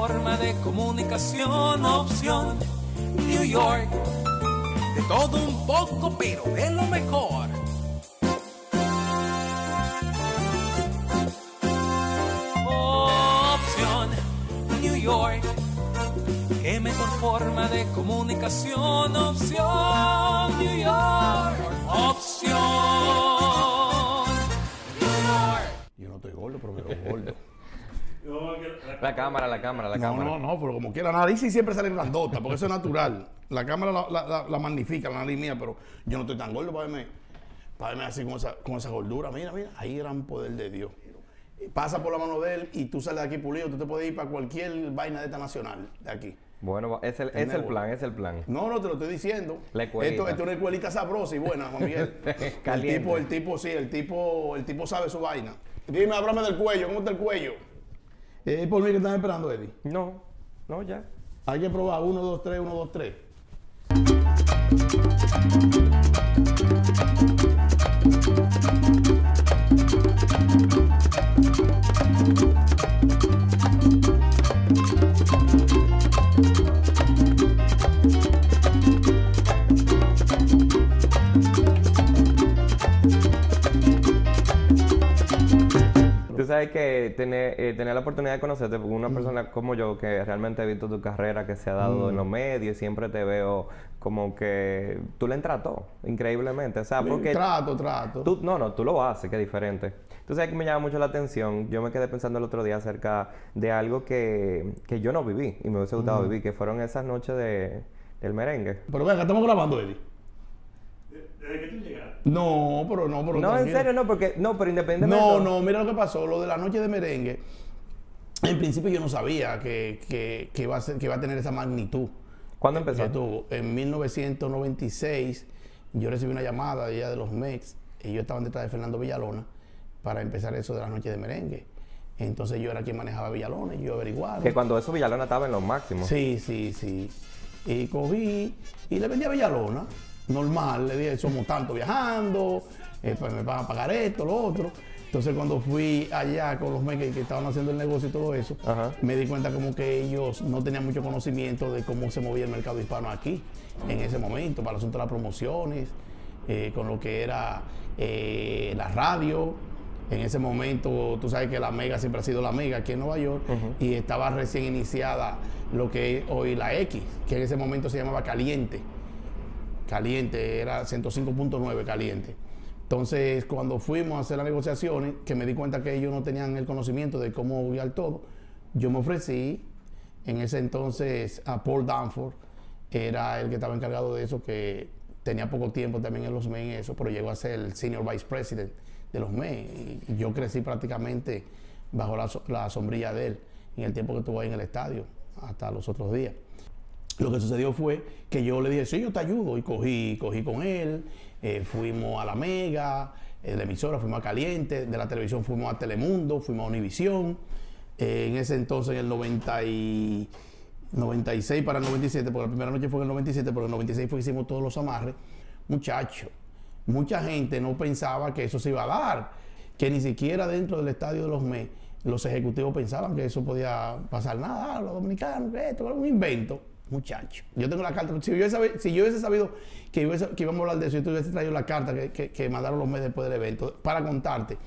forma de comunicación, opción New York. De todo un poco, pero de lo mejor. Opción New York. Qué mejor forma de comunicación, opción New York. Opción New York. Yo no estoy gordo, pero veo gordo. La cámara. No, pero como quiera, la nariz sí siempre sale grandota, porque eso es natural. La cámara la magnifica, la nariz mía, pero yo no estoy tan gordo para verme así con esa gordura. Mira, ahí gran poder de Dios. Pasa por la mano de él y tú sales de aquí pulido, tú te puedes ir para cualquier vaina de esta nacional, de aquí. Bueno, es el plan. No, te lo estoy diciendo. Esto es una escuelita sabrosa y buena, Juan Miguel. el tipo sabe su vaina. Dime, háblame del cuello, ¿cómo está el cuello? ¿Por mí que están esperando, Eddie? No, ya. Hay que probar 1, 2, 3, 1, 2, 3. Tú sabes que tener la oportunidad de conocerte, porque una persona como yo que realmente he visto tu carrera que se ha dado en los medios, siempre te veo como que tú le entras todo, increíblemente. O sea, porque Trato. Tú lo haces, que es diferente. Tú sabes que me llama mucho la atención. Yo me quedé pensando el otro día acerca de algo que yo no viví y me hubiese gustado vivir, que fueron esas noches del merengue. Pero venga, estamos grabando, Eddie. ¿Desde que tú llegaste? No, pero no, en serio, pero independientemente. No, mira lo que pasó, lo de la noche de merengue. En principio yo no sabía que iba a tener esa magnitud. ¿Cuándo empezó? En 1996 yo recibí una llamada de ella de los MEX. Ellos estaban detrás de Fernando Villalona para empezar eso de la noche de merengue. Entonces yo era quien manejaba Villalona y yo averiguaba. Que cuando eso Villalona estaba en los máximos. Sí. Y cogí y le vendí a Villalona. Normal, le dije, somos tanto viajando, pues me van a pagar esto, lo otro. Entonces cuando fui allá con los meques que estaban haciendo el negocio y todo eso, me di cuenta como que ellos no tenían mucho conocimiento de cómo se movía el mercado hispano aquí, en ese momento, para el asunto de las promociones, con lo que era la radio. En ese momento, tú sabes que la Mega siempre ha sido la Mega aquí en Nueva York, y estaba recién iniciada lo que es hoy la X, que en ese momento se llamaba Caliente, era 105.9 Caliente. Entonces, cuando fuimos a hacer las negociaciones, que me di cuenta que ellos no tenían el conocimiento de cómo guiar todo, yo me ofrecí en ese entonces a Paul Danforth, era el que estaba encargado de eso, que tenía poco tiempo también en los MEI en eso, pero llegó a ser el Senior Vice President de los MEI. Y yo crecí prácticamente bajo la sombrilla de él en el tiempo que estuvo ahí en el estadio, hasta los otros días. Lo que sucedió fue que yo le dije, sí, yo te ayudo, y cogí con él, fuimos a la Mega, de la emisora fuimos a Caliente, de la televisión fuimos a Telemundo, fuimos a Univisión, en ese entonces en el 96 para el 97, porque la primera noche fue en el 97, porque en el 96 fue que hicimos todos los amarres. Muchachos, mucha gente no pensaba que eso se iba a dar, que ni siquiera dentro del estadio de los MEI los ejecutivos pensaban que eso podía pasar. Nada, los dominicanos, esto era un invento. Muchacho, yo tengo la carta. Si yo hubiese sabido que íbamos a hablar de eso, yo te hubiese traído la carta que mandaron los MEX después del evento para contarte.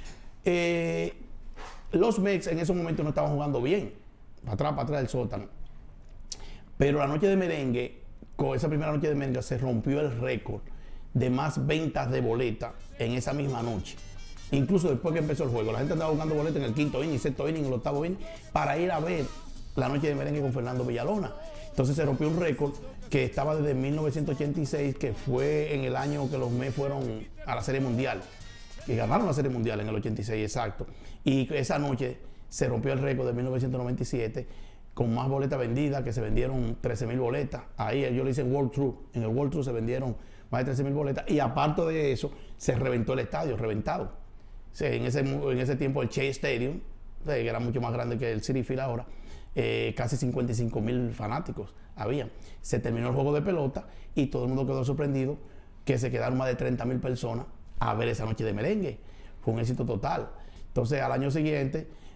Los MEX en esos momentos no estaban jugando bien, para atrás del sótano. Pero la noche de merengue, con esa primera noche de merengue, se rompió el récord de más ventas de boletas en esa misma noche. Incluso después que empezó el juego, la gente andaba buscando boletas en el quinto inning, sexto inning, en el octavo inning, para ir a ver la noche de merengue con Fernando Villalona. Entonces se rompió un récord que estaba desde 1986, que fue en el año que los MEX fueron a la Serie Mundial, que ganaron la Serie Mundial en el 86, exacto. Y esa noche se rompió el récord de 1997 con más boletas vendidas, que se vendieron 13,000 boletas. Ahí yo lo hice en World True. En el World True se vendieron más de 13,000 boletas. Y aparte de eso, se reventó el estadio, reventado. O sea, en ese tiempo el Chase Stadium, que era mucho más grande que el Citi Field ahora, casi 55,000 fanáticos había. Se terminó el juego de pelota y todo el mundo quedó sorprendido que se quedaron más de 30,000 personas a ver esa noche de merengue. Fue un éxito total. Entonces, al año siguiente,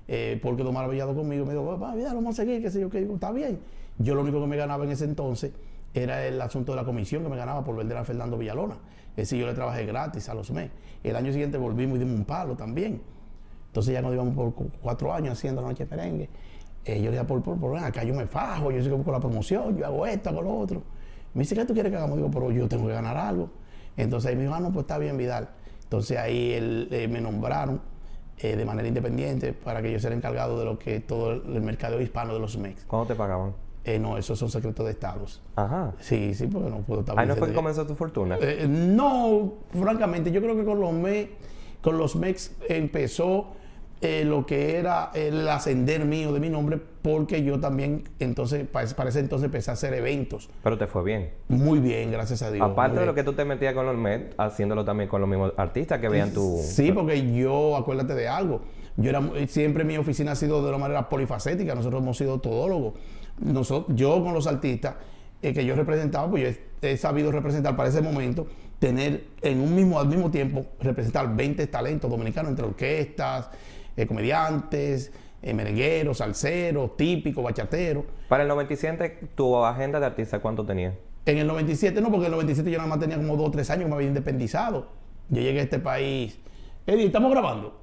porque quedó maravillado conmigo. Me dijo, va, ya, vamos a seguir, qué sé yo, que está bien. Yo lo único que me ganaba en ese entonces era el asunto de la comisión que me ganaba por vender a Fernando Villalona. Es decir, yo le trabajé gratis a los meses. El año siguiente volvimos y dimos un palo también. Entonces ya nos íbamos por 4 años haciendo la noche de merengue. Yo le dije, por acá yo me fajo, yo sigo con la promoción, yo hago esto, hago lo otro. Me dice, ¿qué tú quieres que hagamos? Digo, pero yo tengo que ganar algo. Entonces ahí me dijo, no, pues está bien, Vidal. Entonces ahí me nombraron de manera independiente para que yo sea el encargado de lo que todo el mercado hispano de los MEX. ¿Cuánto te pagaban? No, esos son secretos de estados. Ajá. Sí, porque no puedo estar... Ahí no fue que comenzó tu fortuna. No, francamente, yo creo que con los MEX empezó lo que era el ascender mío de mi nombre, porque yo también, entonces, para ese entonces empecé a hacer eventos. Pero te fue bien. Muy bien, gracias a Dios. Aparte de lo que tú te metías con los MED, haciéndolo también con los mismos artistas que veían tu... Sí, porque yo, acuérdate de algo, siempre mi oficina ha sido de una manera polifacética, nosotros hemos sido todólogos. Yo con los artistas que yo representaba, pues yo he sabido representar para ese momento, tener al mismo tiempo, representar 20 talentos dominicanos entre orquestas, comediantes, merengueros, salseros, típicos, bachateros. Para el 97, ¿tu agenda de artista cuánto tenías? En el 97 no, porque en el 97 yo nada más tenía como 2 o 3 años que me había independizado. Yo llegué a este país. Eddie, ¿estamos grabando?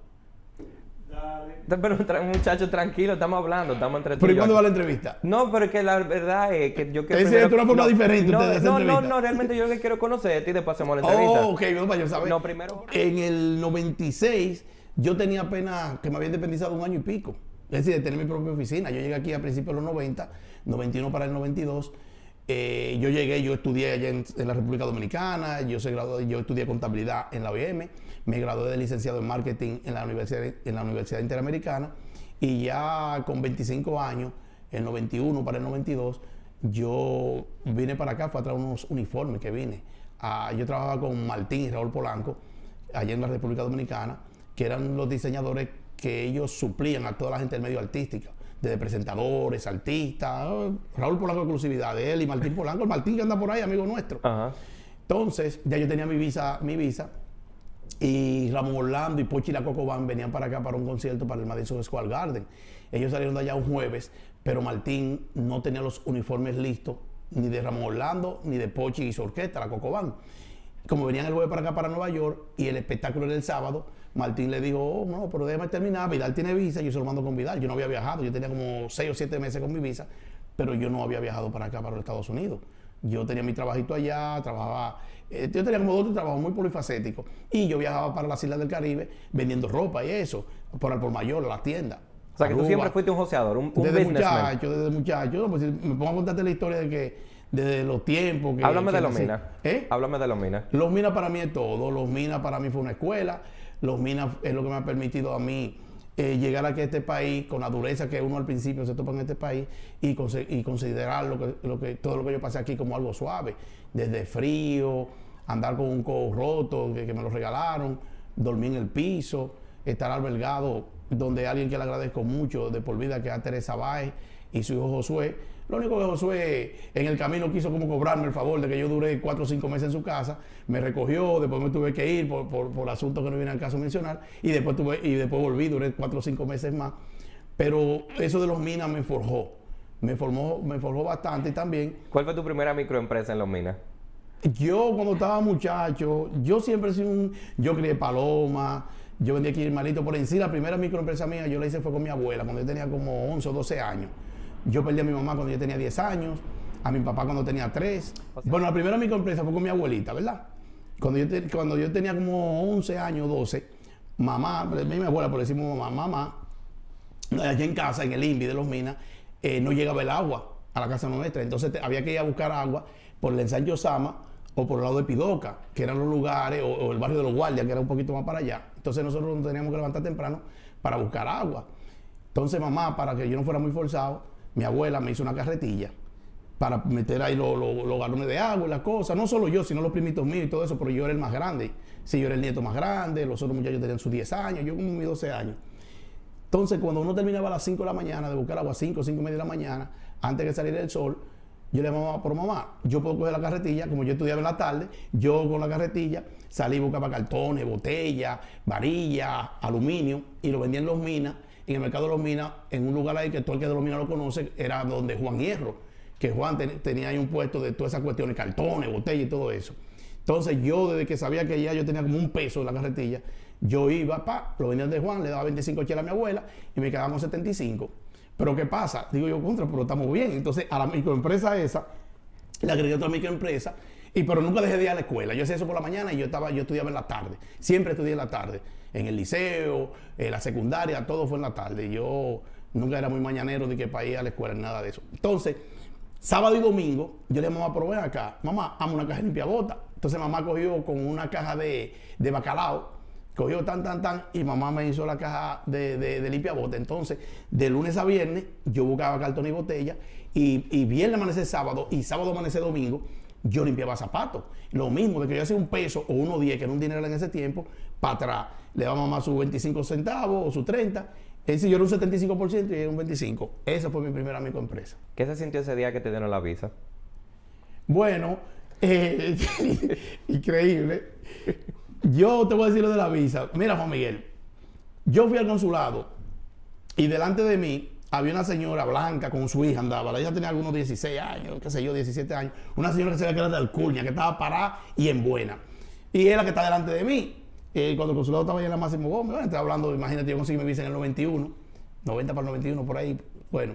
Pero muchacho, tranquilo, estamos hablando, estamos entre tú ¿Pero y y cuándo va la entrevista? No, pero es que la verdad es que yo quiero... Es de una forma diferente no, ustedes de esa entrevista. No, realmente yo lo que quiero conocerte y después hacemos la entrevista. Oh, ok, no, para yo saber. No, primero... En el 96, yo tenía apenas que me había independizado 1 año y pico. Es decir, de tener mi propia oficina. Yo llegué aquí a principios de los 90, 91 para el 92. Yo estudié allá en la República Dominicana, yo estudié contabilidad en la OIM, me gradué de licenciado en marketing en la Universidad Interamericana, y ya con 25 años, el 91 para el 92, yo vine para acá, fue a traer unos uniformes que vine. Yo trabajaba con Martín y Raúl Polanco, allá en la República Dominicana, que eran los diseñadores que ellos suplían a toda la gente del medio artístico, desde presentadores, artistas. Raúl Polanco, exclusividad de él, y Martín Polanco, el Martín que anda por ahí, amigo nuestro. Ajá. Entonces, ya yo tenía mi visa, y Ramón Orlando y Pochi y la Coco Band venían para acá para un concierto para el Madison Square Garden. Ellos salieron de allá un jueves, pero Martín no tenía los uniformes listos, ni de Ramón Orlando, ni de Pochi y su orquesta, la Coco Band. Como venían el jueves para acá, para Nueva York, y el espectáculo era el sábado, Martín le dijo, oh, no, pero déjame terminar, Vidal tiene visa, yo se lo mando con Vidal. Yo no había viajado, yo tenía como 6 o 7 meses con mi visa, pero yo no había viajado para acá, para los Estados Unidos. Yo tenía mi trabajito allá, yo tenía como 2 trabajos muy polifacéticos, y yo viajaba para las Islas del Caribe vendiendo ropa y eso, por al por mayor, a las tiendas. O sea, que tú siempre fuiste un joseador, un businessman. Desde muchacho, no, pues si me pongo a contarte la historia de que desde los tiempos que... Háblame de los minas. Háblame de los minas. Los minas para mí es todo. Los minas para mí fue una escuela. Los minas es lo que me ha permitido a mí llegar aquí a este país con la dureza que uno al principio se topa en este país y considerar todo lo que yo pasé aquí como algo suave. Desde frío, andar con un codo roto que me lo regalaron, dormir en el piso, estar albergado donde alguien que le agradezco mucho de por vida, que es a Teresa Báez y su hijo Josué. Lo único que Josué en el camino quiso como cobrarme el favor de que yo duré 4 o 5 meses en su casa, me recogió, después me tuve que ir por asuntos que no viene al caso mencionar, y después volví, duré 4 o 5 meses más. Pero eso de los minas me forjó bastante también. ¿Cuál fue tu primera microempresa en los minas? Yo cuando estaba muchacho, yo siempre he sido yo crié paloma, yo vendía aquí el malito por en sí. La primera microempresa mía yo la hice fue con mi abuela cuando yo tenía como 11 o 12 años. Yo perdí a mi mamá cuando yo tenía 10 años, a mi papá cuando tenía 3. O sea, bueno, la primera microempresa fue con mi abuelita, ¿verdad? Cuando yo tenía como 11 años, 12, mamá, mi abuela, por decimos mamá, allá en casa, en el INVI de los Minas, no llegaba el agua a la casa nuestra. Entonces había que ir a buscar agua por el ensanche Osama o por el lado de Pidoca, que eran los lugares, o el barrio de los Guardias, que era un poquito más para allá. Entonces nosotros nos teníamos que levantar temprano para buscar agua. Entonces mamá, para que yo no fuera muy forzado, mi abuela me hizo una carretilla para meter ahí los galones de agua y las cosas. No solo yo, sino los primitos míos y todo eso, pero yo era el más grande. Sí, yo era el nieto más grande, los otros muchachos tenían sus 10 años, yo como mis 12 años. Entonces, cuando uno terminaba a las 5 de la mañana de buscar agua, 5 y media de la mañana, antes de que saliera el sol, yo le llamaba, pero mamá, yo puedo coger la carretilla, como yo estudiaba en la tarde, yo con la carretilla salí y buscaba cartones, botellas, varillas, aluminio, y lo vendía en los minas. en el mercado de los Minas, en un lugar ahí que todo el que de los Minas lo conoce, era donde Juan Hierro, que Juan tenía ahí un puesto de todas esas cuestiones, cartones, botellas y todo eso. Entonces yo, desde que sabía que ya yo tenía como un peso en la carretilla, yo iba, lo vendían de Juan, le daba 25 chelas a mi abuela y me quedábamos 75. Pero ¿qué pasa? Digo yo, contra, pero estamos bien. Entonces a la microempresa esa, le agregué otra microempresa, pero nunca dejé de ir a la escuela. Yo hacía eso por la mañana y yo estudiaba en la tarde. Siempre estudié en la tarde. En el liceo, en la secundaria, todo fue en la tarde. Yo nunca era muy mañanero de que para ir a la escuela, nada de eso. Entonces, sábado y domingo, yo le dije a mamá, pero ven acá, mamá, hazme una caja de limpiabota. Entonces mamá cogió con una caja de bacalao, cogió tan, y mamá me hizo la caja de limpiabota. Entonces, de lunes a viernes, yo buscaba cartón y botella, y viernes amanece sábado, y sábado amanece domingo, yo limpiaba zapatos. Lo mismo, de que yo hacía un peso o 1.10, que era un dinero en ese tiempo, para atrás. Le daba a mamá sus 25 centavos o sus 30. Es decir, yo era un 75% y era un 25%. Esa fue mi primera microempresa. ¿Qué se sintió ese día que te dieron la visa? Bueno, increíble. Yo te voy a decir lo de la visa. Mira, Juan Miguel, yo fui al consulado y delante de mí había una señora blanca con su hija, andaba. Ella tenía algunos 16 años, qué sé yo, 17 años. Una señora que se veía que era de Alcurnia, que estaba parada y en buena. Y era la que está delante de mí. Cuando el consulado estaba allá en la Máximo Gómez, bueno, estaba hablando, imagínate, yo conseguí mi visa en el 91, 90 para el 91, por ahí, bueno.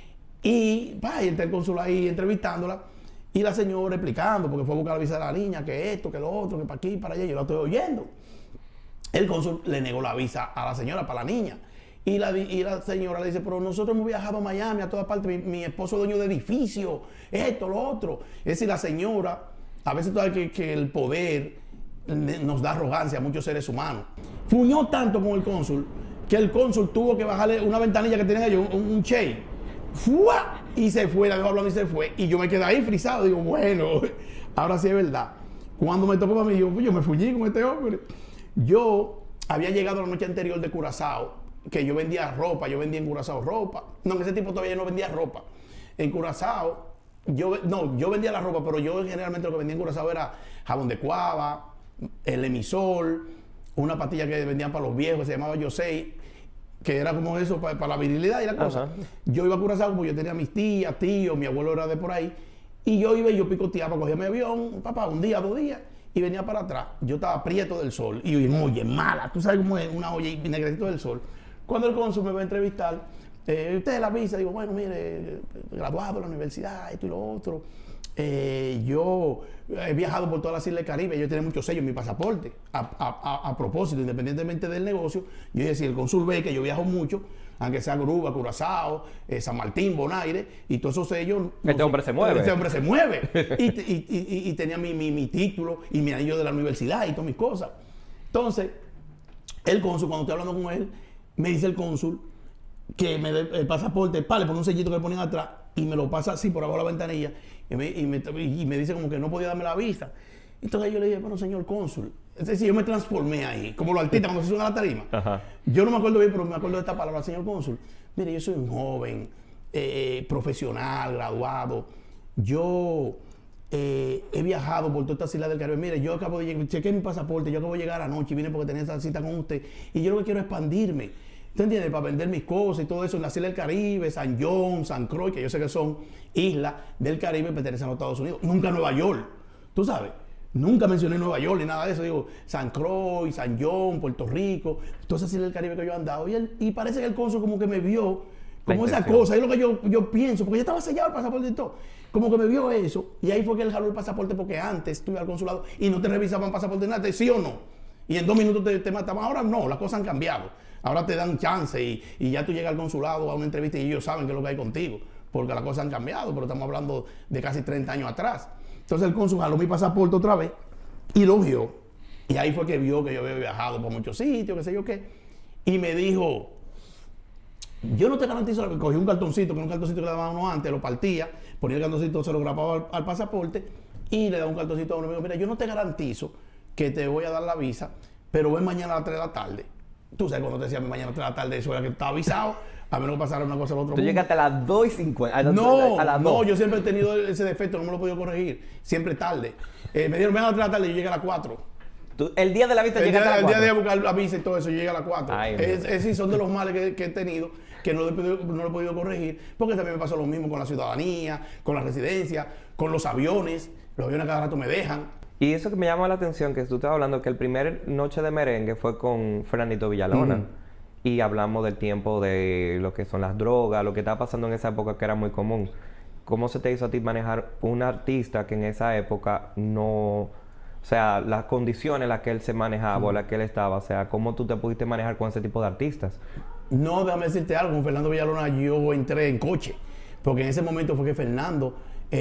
Y entré al consulado ahí entrevistándola, y la señora explicando, porque fue a buscar la visa de la niña, que esto, que lo otro, que para aquí, para allá, yo la estoy oyendo. El cónsul le negó la visa a la señora para la niña. Y la señora le dice, pero nosotros hemos viajado a Miami, a todas partes, mi esposo es dueño de edificio, esto, lo otro. Es decir, la señora, a veces todavía que el poder nos da arrogancia a muchos seres humanos. Fuñó tanto con el cónsul, que el cónsul tuvo que bajarle una ventanilla que tenían ellos, un che, ¡fua! Y se fue, la dejó hablando y se fue. Y yo me quedé ahí frisado, digo, bueno, ahora sí es verdad. Cuando me tocó para mí, yo me fuñí con este hombre. Yo había llegado la noche anterior de Curazao, que yo vendía ropa, yo vendía en Curazao ropa. No, en ese tiempo todavía no vendía ropa. En Curazao, yo vendía la ropa, pero yo generalmente lo que vendía en Curazao era jabón de cuava, el emisor, una pastilla que vendían para los viejos, se llamaba Yosei, que era como eso para la virilidad y la cosa. Ajá. Yo iba a Curazao porque yo tenía mis tías, tíos, mi abuelo era de por ahí, y yo iba y yo picoteaba, cogía mi avión, papá, un día, 2 días, y venía para atrás. Yo estaba prieto del sol, y oye, mala, tú sabes cómo es, una olla y negrecito del sol. Cuando el cónsul me va a entrevistar, usted es la visa, digo, bueno, mire, graduado de la universidad, esto y lo otro. Yo he viajado por todas las islas del Caribe, yo tenía muchos sellos en mi pasaporte. A propósito, independientemente del negocio, yo decía, el cónsul ve que yo viajo mucho, aunque sea Aruba, Curazao, San Martín, Bonaire, y todos esos sellos. Este hombre se mueve. Este hombre se mueve. y tenía mi título y mi anillo de la universidad y todas mis cosas. Entonces, el cónsul, cuando estoy hablando con él, me dice el cónsul que me dé el pasaporte, le pone un sellito que le ponían atrás y me lo pasa así por abajo de la ventanilla y me dice como que no podía darme la visa. Entonces yo le dije, bueno, señor cónsul, es decir, yo me transformé ahí, como los artistas cuando se suben a la tarima. Ajá. Yo no me acuerdo bien, pero me acuerdo de esta palabra, señor cónsul. Mire, yo soy un joven, profesional, graduado. Yo he viajado por todas estas islas del Caribe. Mire, yo acabo de llegar, chequé mi pasaporte, yo acabo de llegar anoche y vine porque tenía esa cita con usted. Y yo lo que quiero es expandirme. ¿Usted entiende? Para vender mis cosas y todo eso en las islas del Caribe, San John, San Croix, que yo sé que son islas del Caribe que pertenecen a los Estados Unidos. Nunca Nueva York, tú sabes. Nunca mencioné Nueva York ni nada de eso. Digo, San Croix, San John, Puerto Rico, todas esas islas del Caribe que yo he andado. Y parece que el cónsul como que me vio como esa cosa. Es lo que yo pienso, porque ya estaba sellado el pasaporte y todo. Como que me vio eso. Y ahí fue que él jaló el pasaporte porque antes estuve al consulado y no te revisaban pasaporte nada, sí o no. Y en 2 minutos te mataban. Ahora no, las cosas han cambiado. Ahora te dan chance y ya tú llegas al consulado a una entrevista y ellos saben qué es lo que hay contigo. Porque las cosas han cambiado, pero estamos hablando de casi 30 años atrás. Entonces el cónsul jaló mi pasaporte otra vez y lo vio. Y ahí fue que vio que yo había viajado por muchos sitios, qué sé yo qué. Y me dijo, yo no te garantizo, cogí un cartoncito, que era un cartoncito que le daban uno antes, lo partía, ponía el cartoncito, se lo grababa al pasaporte y le daba un cartoncito a uno y me dijo, mira, yo no te garantizo que te voy a dar la visa, pero ven mañana a las 3 de la tarde. Tú sabes cuando te decía mañana a las 3 de la tarde, eso era que estaba avisado, a menos que pasara una cosa al otro. Tú llegaste a las 2:50. No, yo siempre he tenido ese defecto, no me lo he podido corregir, siempre tarde. Me dieron, ven a las 3 de la tarde, yo llegué a las 4. El día de la visa El llega a las día 4. de buscar la visa y todo eso llega a las 4. Ay, Sí, son de los males que he tenido, que no lo he podido corregir, porque también me pasó lo mismo con la ciudadanía, con la residencia, con los aviones. Los aviones cada rato me dejan. Y eso que me llama la atención, que tú estabas hablando, que el primer noche de merengue fue con Fernandito Villalona. Y hablamos del tiempo de lo que son las drogas, lo que estaba pasando en esa época que era muy común. ¿Cómo se te hizo a ti manejar un artista que en esa época no... O sea, las condiciones en las que él se manejaba o en las que él estaba, o sea, ¿cómo tú te pudiste manejar con ese tipo de artistas? No, déjame decirte algo, con Fernando Villalona yo entré en coche, porque en ese momento fue que Fernando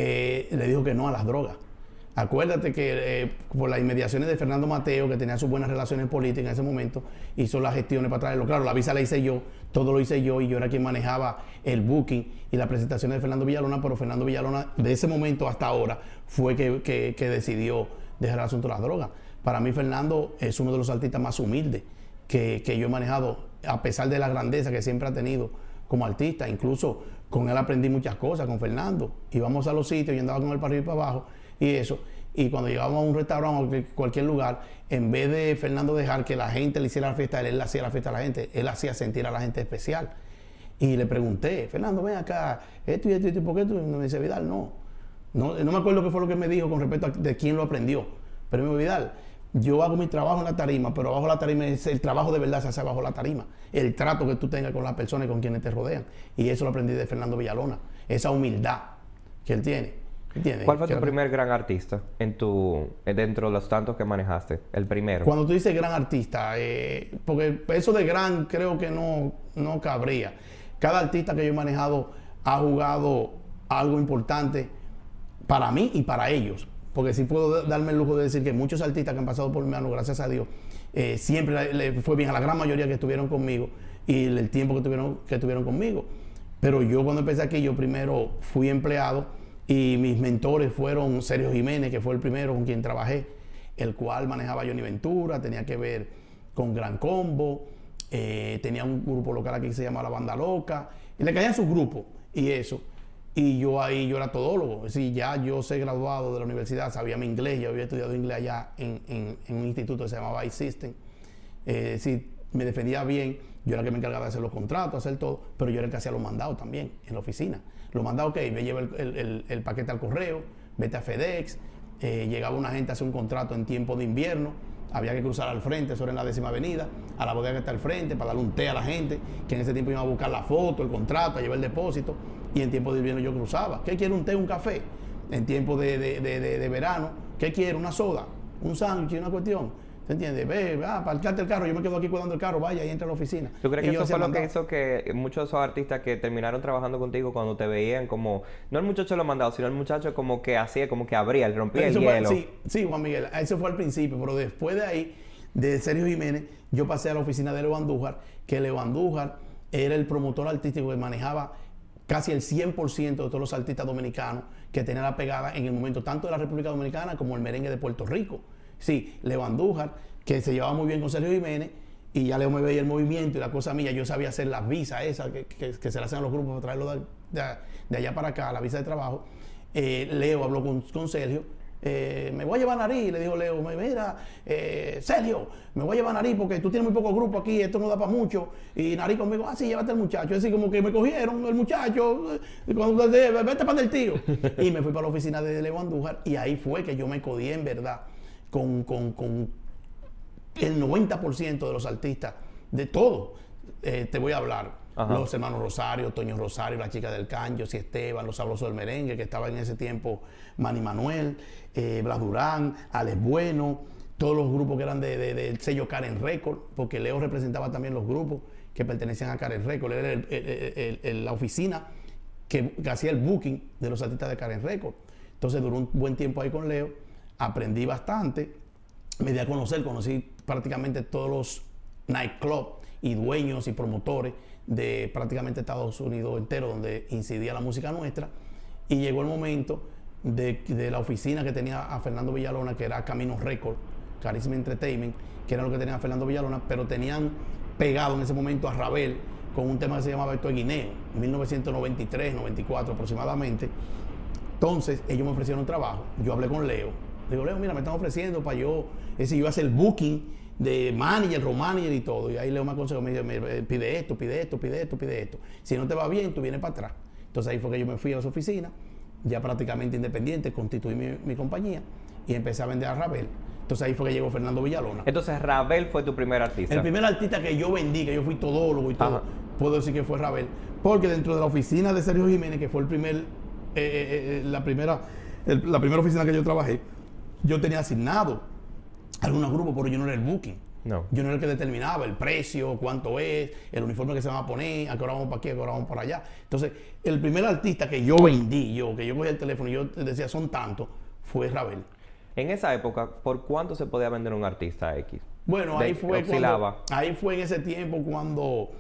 le dijo que no a las drogas. Acuérdate que por las inmediaciones de Fernando Mateo, que tenía sus buenas relaciones políticas en ese momento, hizo las gestiones para traerlo. Claro, la visa la hice yo, todo lo hice yo, y yo era quien manejaba el booking y la presentación de Fernando Villalona, pero Fernando Villalona, de ese momento hasta ahora, fue que decidió dejar el asunto de las drogas. Para mí, Fernando es uno de los artistas más humildes que yo he manejado, a pesar de la grandeza que siempre ha tenido como artista. Incluso con él aprendí muchas cosas, con Fernando. Íbamos a los sitios y andaba con él para arriba y para abajo y eso. Y cuando llegábamos a un restaurante o cualquier lugar, en vez de Fernando dejar que la gente le hiciera la fiesta, él le hacía la fiesta a la gente. Él hacía sentir a la gente especial. Y le pregunté, Fernando, ven acá, esto y esto y esto, ¿por qué tú? Y me dice, Vidal, no me acuerdo qué fue lo que me dijo con respecto a de quién lo aprendió. Pero me dijo, Vidal, yo hago mi trabajo en la tarima, pero bajo la tarima es el trabajo de verdad, se hace bajo la tarima. El trato que tú tengas con las personas y con quienes te rodean. Y eso lo aprendí de Fernando Villalona. Esa humildad que él tiene. ¿Entiendes? ¿Cuál fue tu primer gran artista dentro de los tantos que manejaste? El primero. Cuando tú dices gran artista, porque eso de gran creo que no cabría. Cada artista que yo he manejado ha jugado algo importante para mí y para ellos. Porque sí puedo darme el lujo de decir que muchos artistas que han pasado por mi mano, gracias a Dios, siempre le fue bien a la gran mayoría que estuvieron conmigo y el tiempo que tuvieron conmigo. Pero yo cuando empecé aquí, yo primero fui empleado y mis mentores fueron Sergio Jiménez, que fue el primero con quien trabajé, el cual manejaba Johnny Ventura, tenía que ver con Gran Combo, tenía un grupo local aquí que se llamaba La Banda Loca, y le caían sus grupos y eso. Y yo ahí, yo era todólogo, es decir, ya yo sé graduado de la universidad, sabía mi inglés, yo había estudiado inglés allá en un instituto que se llamaba iSystem. Sí, me defendía bien, yo era el que me encargaba de hacer los contratos, hacer todo, pero yo era el que hacía los mandados también en la oficina. Los mandados, ok, me lleva el paquete al correo, vete a FedEx, llegaba una gente a hacer un contrato en tiempo de invierno, había que cruzar al frente, eso era en la 10ª avenida, a la bodega que está al frente, para darle un té a la gente, que en ese tiempo iba a buscar la foto, el contrato, a llevar el depósito, y en tiempo de invierno yo cruzaba. ¿Qué quiere un té, un café? En tiempo de verano, ¿qué quiere? Una soda, un sándwich, una cuestión. ¿Se entiende? Ve, parqueate el carro, yo me quedo aquí cuidando el carro, vaya y entra a la oficina. ¿Tú crees que eso fue lo que hizo que muchos de esos artistas que terminaron trabajando contigo cuando te veían como, no el muchacho lo mandado, sino el muchacho como que hacía, como que abría, rompía el hielo? Sí, Juan Miguel, eso fue al principio, pero después de ahí, de Sergio Jiménez, yo pasé a la oficina de Leo Andújar, que Leo Andújar era el promotor artístico que manejaba casi el 100% de todos los artistas dominicanos que tenían la pegada en el momento, tanto de la República Dominicana como el merengue de Puerto Rico. Sí, Leo Andújar, que se llevaba muy bien con Sergio Jiménez, y ya Leo me veía el movimiento y la cosa mía, yo sabía hacer las visas esas que se le hacen a los grupos para traerlo de allá para acá, la visa de trabajo. Leo habló con Sergio, me voy a llevar a Nariz, le dijo Leo, mira, Sergio, me voy a llevar a Nariz porque tú tienes muy poco grupo aquí, esto no da para mucho, y Nariz conmigo, sí, llévate al muchacho, así como que me cogieron el muchacho, cuando vete para el tío, y me fui para la oficina de Leo Andújar, y ahí fue que yo me codié en verdad con el 90% de los artistas, de todo, te voy a hablar. Ajá. Los hermanos Rosario, Toño Rosario, la chica del Canyo, Si Esteban, los sabrosos del merengue, que estaba en ese tiempo Manny Manuel, Blas Durán, Alex Bueno, todos los grupos que eran del sello Karen Record, porque Leo representaba también los grupos que pertenecían a Karen Record, era la oficina que hacía el booking de los artistas de Karen Record. Entonces duró un buen tiempo ahí con Leo, aprendí bastante, me di a conocer, conocí prácticamente todos los nightclubs y dueños y promotores de prácticamente Estados Unidos entero donde incidía la música nuestra, y llegó el momento de la oficina que tenía a Fernando Villalona, que era Camino Record, Carisma Entertainment, que era lo que tenía a Fernando Villalona, pero tenían pegado en ese momento a Ravel con un tema que se llamaba Héctor Guineo, 1993, 94 aproximadamente. Entonces ellos me ofrecieron trabajo, yo hablé con Leo Digo, Leo, mira, me están ofreciendo para yo, es decir, yo hacer el booking de manager, road manager y todo. Y ahí Leo me aconsejó, me dice, pide esto, pide esto, pide esto, pide esto. Si no te va bien, tú vienes para atrás. Entonces ahí fue que yo me fui a las oficinas, ya prácticamente independiente, constituí mi compañía y empecé a vender a Ravel. Entonces ahí fue que llegó Fernando Villalona. Entonces Ravel fue tu primer artista. El primer artista que yo vendí, que yo fui todólogo y todo, Ajá. puedo decir que fue Ravel. Porque dentro de la oficina de Sergio Jiménez, que fue la primera oficina que yo trabajé, yo tenía asignado algunos grupos, pero yo no era el booking. No. Yo no era el que determinaba el precio, cuánto es, el uniforme que se va a poner, a qué hora vamos para aquí, a qué hora vamos para allá. Entonces, el primer artista que yo vendí, que yo cogí el teléfono y yo decía son tantos, fue Ravel. En esa época, ¿por cuánto se podía vender un artista X? Bueno, ahí fue en ese tiempo cuando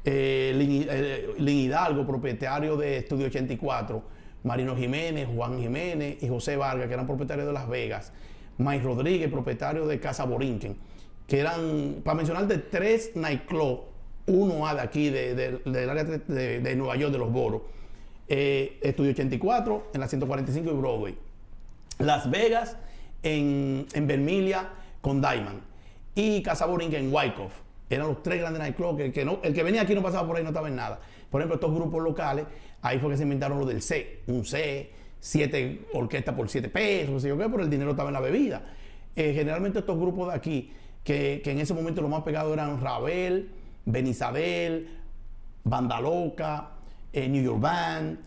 Lin Hidalgo, propietario de Estudio 84, Marino Jiménez, Juan Jiménez y José Vargas, que eran propietarios de Las Vegas, Mike Rodríguez, propietario de Casa Borinquen, que eran, para mencionarte, 3 nightclubs, uno de aquí, del área de Nueva York, de los Boros. Estudio 84 en la 145 y Broadway. Las Vegas en Vermilia con Diamond. Y Casa Borinquen en Wyckoff. Eran los 3 grandes nightclubs. El que venía aquí no pasaba por ahí, no estaba en nada. Por ejemplo, estos grupos locales, ahí fue que se inventaron lo del C. Un C, 7 orquestas por 7 pesos, no sé yo qué, pero el dinero estaba en la bebida. Generalmente estos grupos de aquí, que en ese momento los más pegados eran Ravel, Benizabel, Banda Loca, New York Band,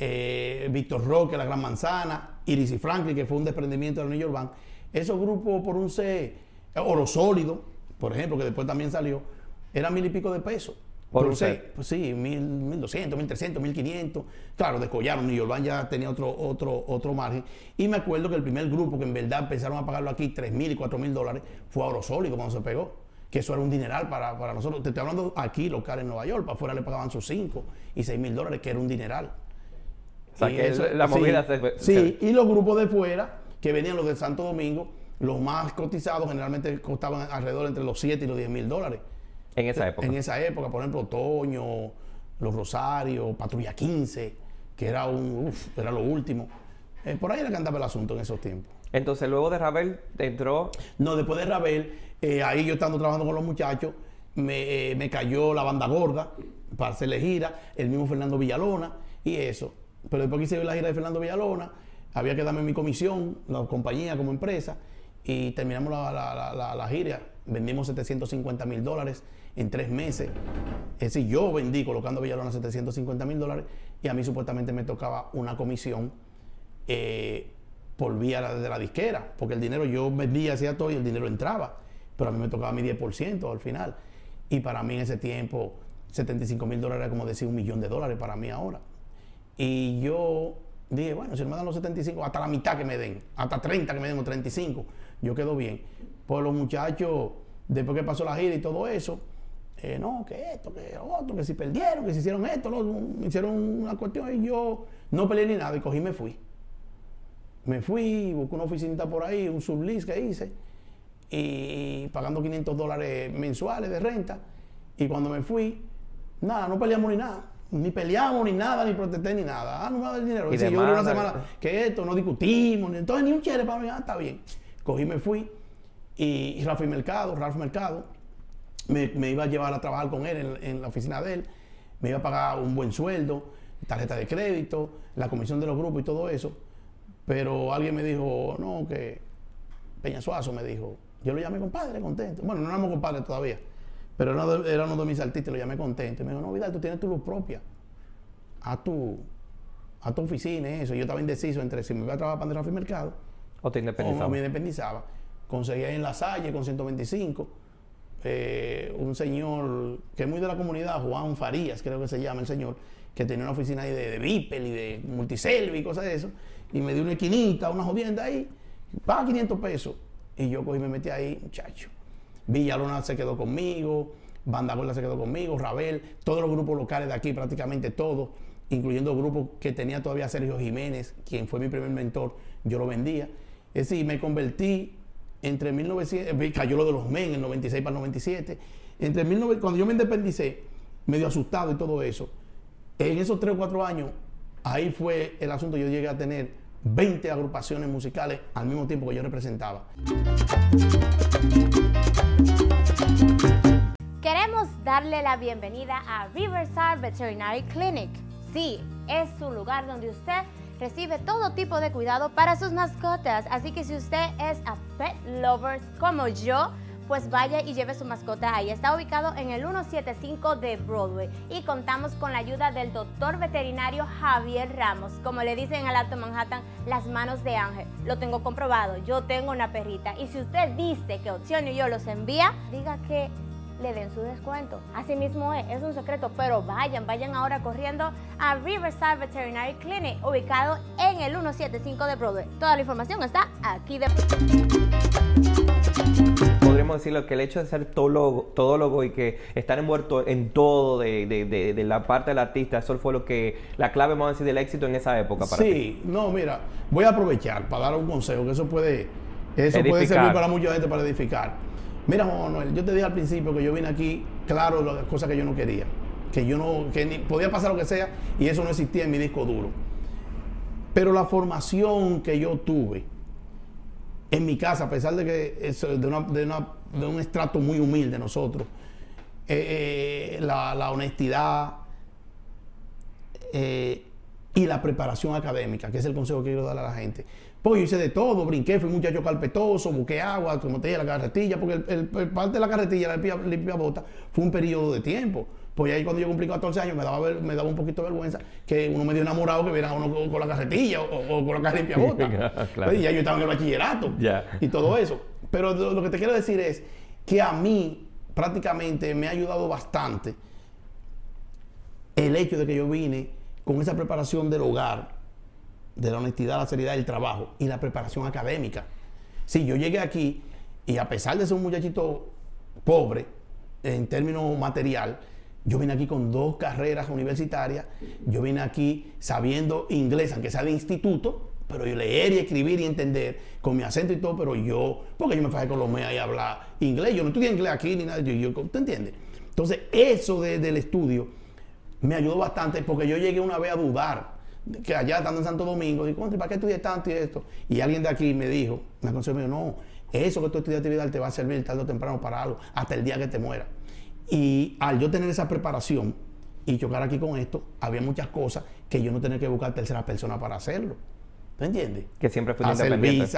Víctor Roque, La Gran Manzana, Iris y Franklin, que fue un desprendimiento de la New York Band. Esos grupos por un C, Oro Sólido, por ejemplo, que después también salió, eran 1000 y pico de pesos. Por un C. Pues sí, 1200, 1300, 1500. Claro, descollaron. New York Band ya tenía otro margen. Y me acuerdo que el primer grupo que en verdad empezaron a pagarlo aquí, $3000 y $4000, fue Oro Sólido cuando se pegó. Que eso era un dineral para nosotros. Te estoy hablando aquí, local en Nueva York. Para afuera le pagaban sus $5 y $6000, que era un dineral. O sea, Y que eso, la movida sí, y los grupos de fuera, que venían los de Santo Domingo, los más cotizados generalmente costaban alrededor entre los $7 y los $10,000. En esa época. En esa época, por ejemplo, Otoño, Los Rosarios, Patrulla 15, que era era lo último. Por ahí era que andaba el asunto en esos tiempos. Entonces, luego de Ravel, entró... No, después de Ravel, ahí yo estando trabajando con los muchachos, me cayó la Banda Gorda para hacerle gira, el mismo Fernando Villalona y eso. Pero después que hice la gira de Fernando Villalona, había que darme mi comisión, la compañía como empresa, y terminamos la gira. Vendimos $750,000 en 3 meses. Es decir, yo vendí colocando Villalona $750,000 y a mí supuestamente me tocaba una comisión por vía de la disquera, porque el dinero yo vendía, hacía todo y el dinero entraba, pero a mí me tocaba mi 10% al final. Y para mí en ese tiempo $75,000 era como decir $1 millón para mí ahora. Y yo dije, bueno, si no me dan los 75, hasta la mitad que me den, hasta 30 que me den o 35, yo quedo bien. Pues los muchachos, después que pasó la gira y todo eso, no, que esto, que otro, que si perdieron, que si hicieron esto, me hicieron una cuestión y yo no peleé ni nada y cogí y me fui. Me fui, busqué una oficinita por ahí, un sublease que hice, y pagando $500 mensuales de renta. Y cuando me fui, nada, no peleamos ni nada. Ni peleamos ni nada, ni protesté ni nada. Ah, no me va a dar el dinero. Y si yo duré una semana demanda, que esto, no discutimos, entonces ni un chere para mí, está bien. Cogí, me fui. Y Ralph Mercado, me iba a llevar a trabajar con él en la oficina de él. Me iba a pagar un buen sueldo, tarjeta de crédito, la comisión de los grupos y todo eso. Pero alguien me dijo, no, que Peña Suazo me dijo, yo lo llamé compadre, contento. Bueno, no éramos compadres todavía, pero era uno de mis artistas, lo llamé contento. Y me dijo, no, Vidal, tú tienes tu luz propia. A tu oficina, eso. Yo estaba indeciso entre si me iba a trabajar para Ralph Mercado ¿O te independizaba? o me independizaba. Conseguí ahí en La Salle con 125 un señor que es muy de la comunidad, Juan Farías, creo que se llama el señor, que tenía una oficina ahí de Vipel y de Multiselvi y cosas de eso. Y me dio una esquinita, una jodienda ahí, paga $500. Y yo cogí y me metí ahí, muchacho. Villalona se quedó conmigo, Banda Gorda se quedó conmigo, Ravel, todos los grupos locales de aquí, prácticamente todos, incluyendo grupos que tenía todavía Sergio Jiménez, quien fue mi primer mentor, yo lo vendía. Es decir, me convertí entre 1900, cayó lo de los MEN en el 96 para el 97. Cuando yo me independicé, medio asustado y todo eso, en esos 3 o 4 años, ahí fue el asunto. Yo llegué a tener 20 agrupaciones musicales al mismo tiempo que yo representaba. Queremos darle la bienvenida a Riverside Veterinary Clinic. Sí, es un lugar donde usted recibe todo tipo de cuidado para sus mascotas. Así que si usted es a pet lover como yo, pues vaya y lleve su mascota ahí. Está ubicado en el 175 de Broadway y contamos con la ayuda del doctor veterinario Javier Ramos. Como le dicen en el Alto Manhattan, las manos de ángel. Lo tengo comprobado, yo tengo una perrita. Y si usted dice que Opción y yo los envía, diga que le den su descuento. Así mismo es un secreto, pero vayan ahora corriendo a Riverside Veterinary Clinic, ubicado en el 175 de Broadway. Toda la información está aquí de... Podríamos decirlo que el hecho de ser todólogo y que estar envuelto en todo de la parte del artista, eso fue la clave, vamos a decir, del éxito en esa época para ti. Sí, no, mira, voy a aprovechar para dar un consejo, que eso puede servir para mucha gente para edificar. Mira, Juan Manuel, yo te dije al principio que yo vine aquí, claro, las cosas que yo no quería, que ni podía pasar lo que sea, y eso no existía en mi disco duro. Pero la formación que yo tuve en mi casa, a pesar de que es de un estrato muy humilde nosotros, la honestidad y la preparación académica, que es el consejo que quiero darle a la gente. Pues yo hice de todo, brinqué, fui muchacho carpetoso, busqué agua, como te dije, la carretilla, porque el parte de la carretilla, la limpia bota, fue un periodo de tiempo. Pues ahí cuando yo cumplí 14 años me daba un poquito de vergüenza que uno medio enamorado que viera a uno con la carretilla o con la caja limpia bota. Claro. Y ya yo estaba en el bachillerato y todo eso. Pero lo que te quiero decir es que a mí prácticamente me ha ayudado bastante el hecho de que yo vine con esa preparación del hogar, de la honestidad, la seriedad del trabajo y la preparación académica. Sí, yo llegué aquí y a pesar de ser un muchachito pobre en términos material, yo vine aquí con 2 carreras universitarias, yo vine aquí sabiendo inglés, aunque sea de instituto, pero yo leer y escribir y entender con mi acento y todo, pero porque yo me fajé con los MEA y hablar inglés, yo no estudié inglés aquí ni nada, ¿tú entiendes? Entonces, eso del estudio me ayudó bastante porque yo llegué una vez a dudar, que allá estando en Santo Domingo, digo, ¿para qué estudié tanto y esto? Y alguien de aquí me dijo, me aconsejó, no, eso que tú estudias actividad te va a servir tarde o temprano para algo, hasta el día que te mueras. Y al yo tener esa preparación y chocar aquí con esto, había muchas cosas que yo no tenía que buscar tercera persona para hacerlo. ¿Tú entiendes? Que siempre fui independiente.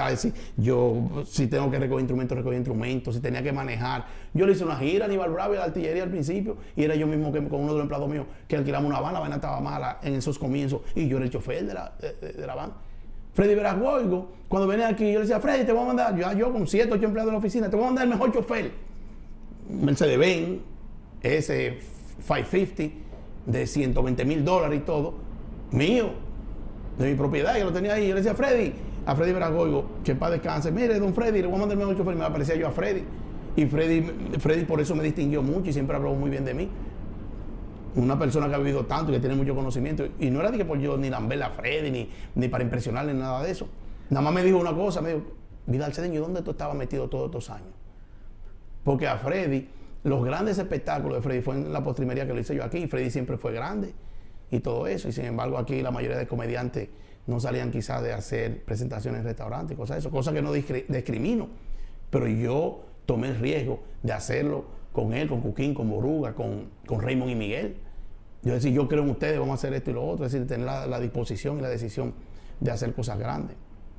Si tengo que recoger instrumentos, si tenía que manejar. Yo le hice una gira a Aníbal Bravo y a la artillería al principio, y era yo mismo que con uno de los empleados míos que alquilamos una van, la vaina estaba mala en esos comienzos, y yo era el chofer de la van. Freddy Verasgoigo, cuando venía aquí, yo le decía, Freddy, te voy a mandar, yo con 7, 8 empleados en la oficina, te voy a mandar el mejor chofer. Mercedes-Benz, ese 550 de $120,000 y todo, mío, de mi propiedad, yo lo tenía ahí. Yo le decía a Freddy Verasgoigo, que para descanse, mire, don Freddy, le voy a mandar el mejor chofer, y me aparecía yo a Freddy. Y Freddy por eso me distinguió mucho y siempre habló muy bien de mí. Una persona que ha vivido tanto y que tiene mucho conocimiento. Y no era de que por yo ni lamberle a Freddy, ni para impresionarle, ni nada de eso. Nada más me dijo una cosa, me dijo, Vidal Cedeño, ¿dónde tú estabas metido todos estos años? Porque a Freddy, los grandes espectáculos de Freddy fue en la postrimería que lo hice yo aquí. Freddy siempre fue grande y todo eso. Y sin embargo aquí la mayoría de comediantes no salían quizás de hacer presentaciones en restaurantes, cosas de eso. Cosas que no discrimino. Pero yo tomé el riesgo de hacerlo con él, con Cuquín, con Boruga, con Raymond y Miguel. Yo decía, yo creo en ustedes, vamos a hacer esto y lo otro. Es decir, tener la disposición y la decisión de hacer cosas grandes.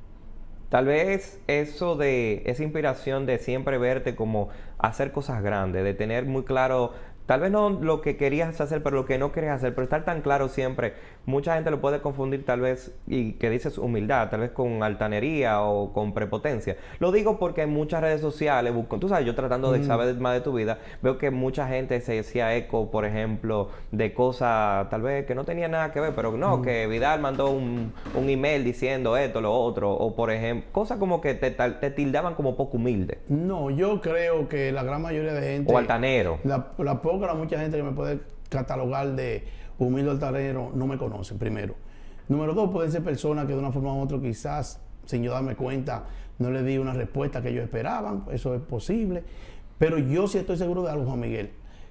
Tal vez eso de esa inspiración de siempre verte como hacer cosas grandes, de tener muy claro, tal vez no lo que querías hacer, pero lo que no querías hacer, pero estar tan claro siempre. Mucha gente lo puede confundir tal vez, y que dices humildad, tal vez con altanería o con prepotencia. Lo digo porque en muchas redes sociales, tú sabes, yo tratando de saber más de tu vida, veo que mucha gente se hacía eco, por ejemplo, de cosas tal vez que no tenían nada que ver, pero no, que Vidal mandó un email diciendo esto, lo otro, o por ejemplo, cosas como que te tildaban como poco humilde. No, yo creo que la gran mayoría de gente... O altanero. La mucha gente que me puede catalogar de humilde o altanero no me conocen, primero. Número 2, pueden ser personas que de una forma u otra quizás, sin yo darme cuenta, no le di una respuesta que ellos esperaban. Eso es posible. Pero yo sí estoy seguro de algo, Juan Miguel,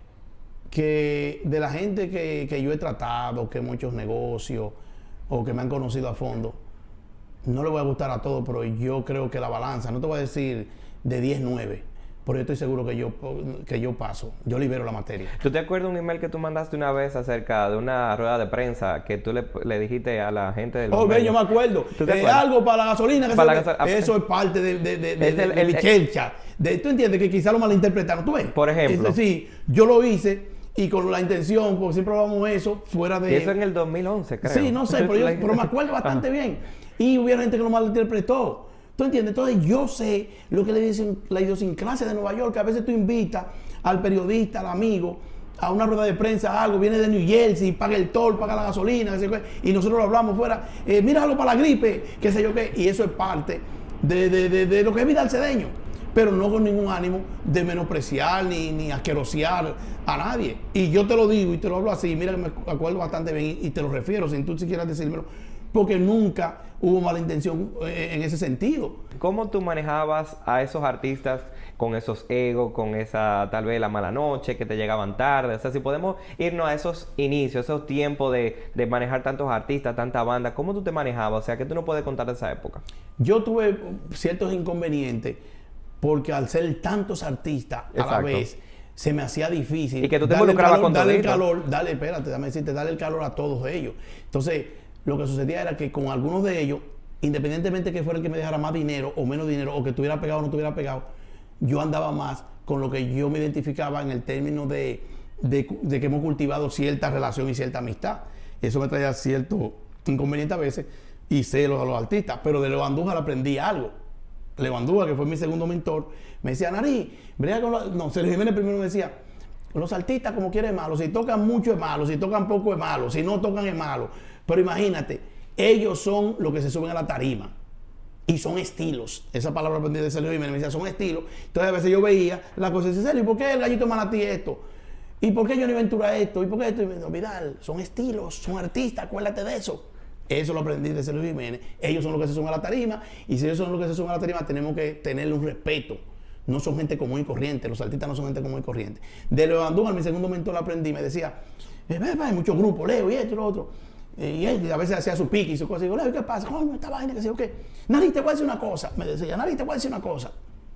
que de la gente que yo he tratado, que muchos negocios o que me han conocido a fondo, no le voy a gustar a todos, pero yo creo que la balanza, no te voy a decir de 10-9, pero yo estoy seguro que yo paso, yo libero la materia. ¿Tú te acuerdas un email que tú mandaste una vez acerca de una rueda de prensa que tú le dijiste a la gente del Ve, yo me acuerdo. Algo para la gasolina. Eso es parte de mi chelcha. ¿Tú entiendes? Que quizá lo malinterpretaron. ¿Tú ves? Por ejemplo. Sí, yo lo hice y con la intención, porque siempre hablábamos eso, fuera de... Y eso en el 2011, creo. Sí, no sé, pero me acuerdo bastante bien. Y hubiera gente que lo malinterpretó. ¿Tú entiendes? Entonces yo sé lo que le dicen la idiosincrasia de Nueva York, que a veces tú invitas al periodista, al amigo, a una rueda de prensa, algo, viene de New Jersey, paga el toll, paga la gasolina, y nosotros lo hablamos fuera, mira algo para la gripe, qué sé yo qué, y eso es parte de lo que es vida al cedeño, pero no con ningún ánimo de menospreciar ni asquerosear a nadie. Y yo te lo digo y te lo hablo así, mira que me acuerdo bastante bien y te lo refiero sin tú siquiera decírmelo, porque nunca hubo mala intención en ese sentido. ¿Cómo tú manejabas a esos artistas con esos egos, con esa, tal vez, la mala noche, que te llegaban tarde? O sea, si podemos irnos a esos inicios, esos tiempos de manejar tantos artistas, tanta banda, ¿cómo tú te manejabas? O sea, ¿qué tú no puedes contar de esa época? Yo tuve ciertos inconvenientes porque al ser tantos artistas a la vez, se me hacía difícil. Y que tú te involucrabas con darle el calor, darle el calor a todos ellos. Entonces, lo que sucedía era que con algunos de ellos, independientemente que fuera el que me dejara más dinero o menos dinero, o que estuviera pegado o no estuviera pegado, yo andaba más con lo que yo me identificaba en el término de que hemos cultivado cierta relación y cierta amistad. Eso me traía cierto inconveniente a veces y celos a los artistas. Pero de Leo Andújar aprendí algo. Leo Andújar, que fue mi segundo mentor, me decía, Nari, brega con los... No, Sergio Jiménez primero me decía, los artistas como quieren es malo, si tocan mucho es malo, si tocan poco es malo, si no tocan es malo. Pero imagínate, ellos son los que se suben a la tarima y son estilos. Esa palabra aprendí de Sergio Jiménez, me decía, son estilos. Entonces a veces yo veía la cosa y decía, Sergio, ¿y por qué el Gallito Manatí esto? ¿Y por qué Johnny Ventura esto? ¿Y por qué esto? Y me dijo, Vidal, son estilos, son artistas, acuérdate de eso. Eso lo aprendí de Sergio Jiménez. Ellos son los que se suben a la tarima y si ellos son los que se suben a la tarima tenemos que tenerle un respeto. No son gente común y corriente, los artistas no son gente común y corriente. De Leo Andújar, mi segundo mentor, lo aprendí, me decía, hay muchos grupos, Leo y esto y lo otro. Y él a veces hacía su pique y su cosa. Y digo, Leo, ¿qué pasa? ¿Cómo esta vaina? ¿Qué sé yo qué? Nari, te voy a decir una cosa. Me decía, Nari, te voy a decir una cosa.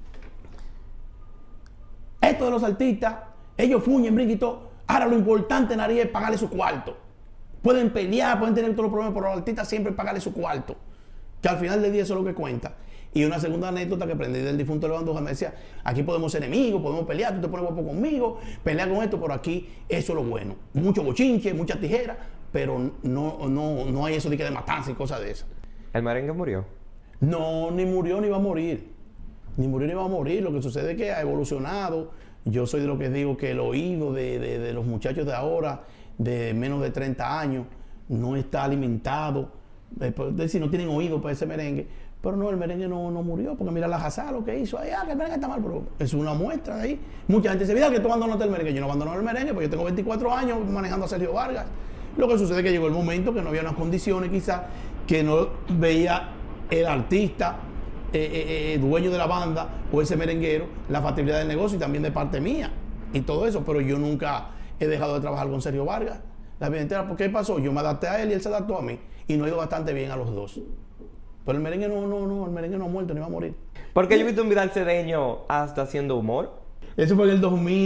Esto de los artistas, ellos fuñen, brincan y todo. Ahora lo importante, Nari, es pagarle su cuarto. Pueden pelear, pueden tener todos los problemas, pero los artistas siempre pagarle su cuarto. Que al final del día eso es lo que cuenta. Y una segunda anécdota que aprendí del difunto Leo Andújar me decía, aquí podemos ser enemigos, podemos pelear, tú te pones guapo conmigo, pelea con esto, pero aquí eso es lo bueno. Mucho bochinche, muchas tijeras, pero no hay eso de que de matanza y cosas de esas. ¿El merengue murió? No, ni murió ni va a morir. Ni murió ni va a morir. Lo que sucede es que ha evolucionado. Yo soy de lo que digo que el oído de los muchachos de ahora, de menos de 30 años, no está alimentado. Es decir, no tienen oído para ese merengue. Pero no, el merengue no murió, porque mira la Hazá lo que hizo. Que el merengue está mal, pero es una muestra de ahí. Mucha gente dice, mira que tú abandonaste el merengue. Yo no abandoné el merengue, porque yo tengo 24 años manejando a Sergio Vargas. Lo que sucede es que llegó el momento que no había unas condiciones quizás, que no veía el artista, dueño de la banda o ese merenguero, la factibilidad del negocio y también de parte mía y todo eso. Pero yo nunca he dejado de trabajar con Sergio Vargas la vida entera. ¿Por qué pasó? Yo me adapté a él y él se adaptó a mí y nos ha ido bastante bien a los dos. Pero el merengue el merengue no ha muerto ni va a morir. ¿Por qué yo he visto un Vidal Cedeño hasta haciendo humor? Eso fue en el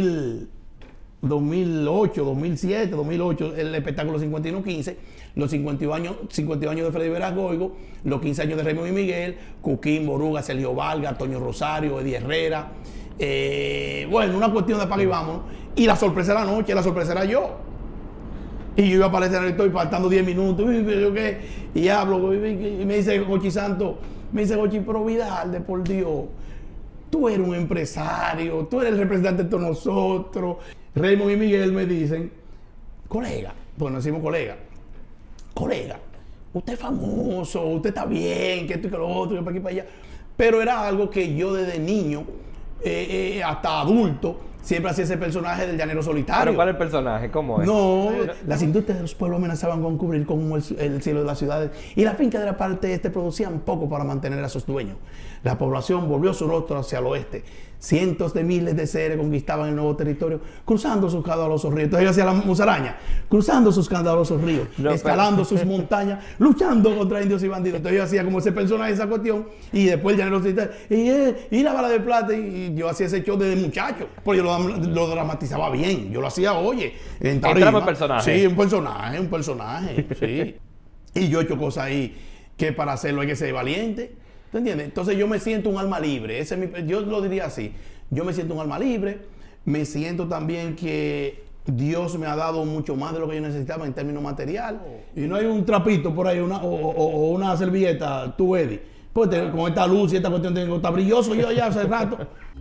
2008, 2007, 2008, el espectáculo 51-15, los 51 años de Freddy Veras Goigo, los 15 años de Raymond y Miguel, Cuquín, Boruga, Sergio Vargas, Toño Rosario, Eddie Herrera. Bueno, una cuestión de apaga y vámonos. Y la sorpresa de la noche, la sorpresa era yo. Y yo iba a aparecer, estoy faltando 10 minutos, y hablo, y me dice Gochi Santo, pero Vidal, de por Dios, tú eres un empresario, tú eres el representante de todos nosotros. Raymond y Miguel me dicen, colega, pues nos decimos colega, usted es famoso, usted está bien, que esto y que lo otro, que para aquí para allá. Pero era algo que yo desde niño hasta adulto siempre hacía ese personaje del llanero solitario. ¿Pero cuál es el personaje? ¿Cómo es? No, las industrias de los pueblos amenazaban con cubrir con el cielo de las ciudades y las fincas de la parte este producían poco para mantener a sus dueños. La población volvió su rostro hacia el oeste. Cientos de miles de seres conquistaban el nuevo territorio, cruzando sus caudalosos ríos. Entonces yo hacía la musaraña, cruzando sus caudalosos ríos, escalando sus montañas, luchando contra indios y bandidos. Entonces yo hacía como ese personaje, esa cuestión, y después el llanero solitario, y la bala de plata, y yo hacía ese show desde muchacho, porque yo lo dramatizaba bien. Yo lo hacía, oye, en tarima. ¿Entraba el personaje? Sí, un personaje, sí. Y yo he hecho cosas ahí que para hacerlo hay que ser valiente. ¿Tú entiendes? Entonces yo me siento un alma libre. Yo lo diría así. Yo me siento un alma libre. Me siento también que Dios me ha dado mucho más de lo que yo necesitaba en términos material. Y no hay un trapito por ahí o una servilleta, tú, Eddie. Pues con esta luz y esta cuestión tengo que estar brilloso yo allá hace rato.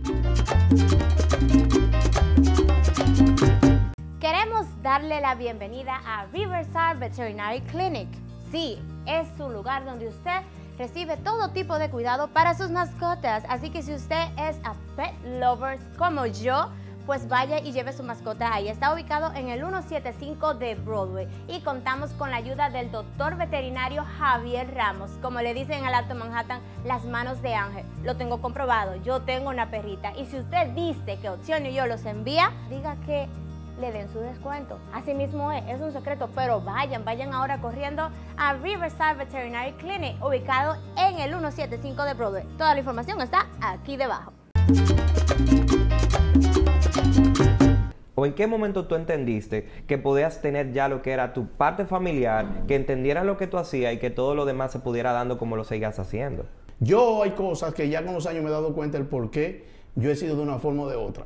Queremos darle la bienvenida a Riverside Veterinary Clinic. Sí, es su lugar donde usted recibe todo tipo de cuidado para sus mascotas. Así que si usted es a pet lovers como yo, pues vaya y lleve su mascota ahí. Está ubicado en el 175 de Broadway y contamos con la ayuda del doctor veterinario Javier Ramos. Como le dicen en el Alto Manhattan, las manos de ángel. Lo tengo comprobado, yo tengo una perrita. Y si usted dice que Opción y yo los envía, diga que le den su descuento. Así mismo es un secreto, pero vayan ahora corriendo a Riverside Veterinary Clinic, ubicado en el 175 de Broadway. Toda la información está aquí debajo. ¿O en qué momento tú entendiste que podías tener ya lo que era tu parte familiar, que entendieran lo que tú hacías y que todo lo demás se pudiera dando como lo sigas haciendo? Yo hay cosas que ya con los años me he dado cuenta del por qué yo he sido de una forma o de otra.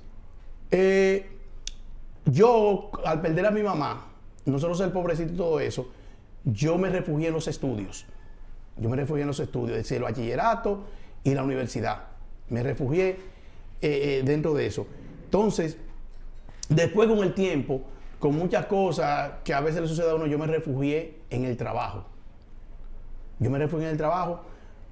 Yo, al perder a mi mamá, nosotros ser pobrecito y todo eso, yo me refugié en los estudios. Yo me refugié en los estudios, es decir, el bachillerato y la universidad. Me refugié dentro de eso. Entonces, después con el tiempo, con muchas cosas que a veces le sucede a uno, yo me refugié en el trabajo. Yo me refugié en el trabajo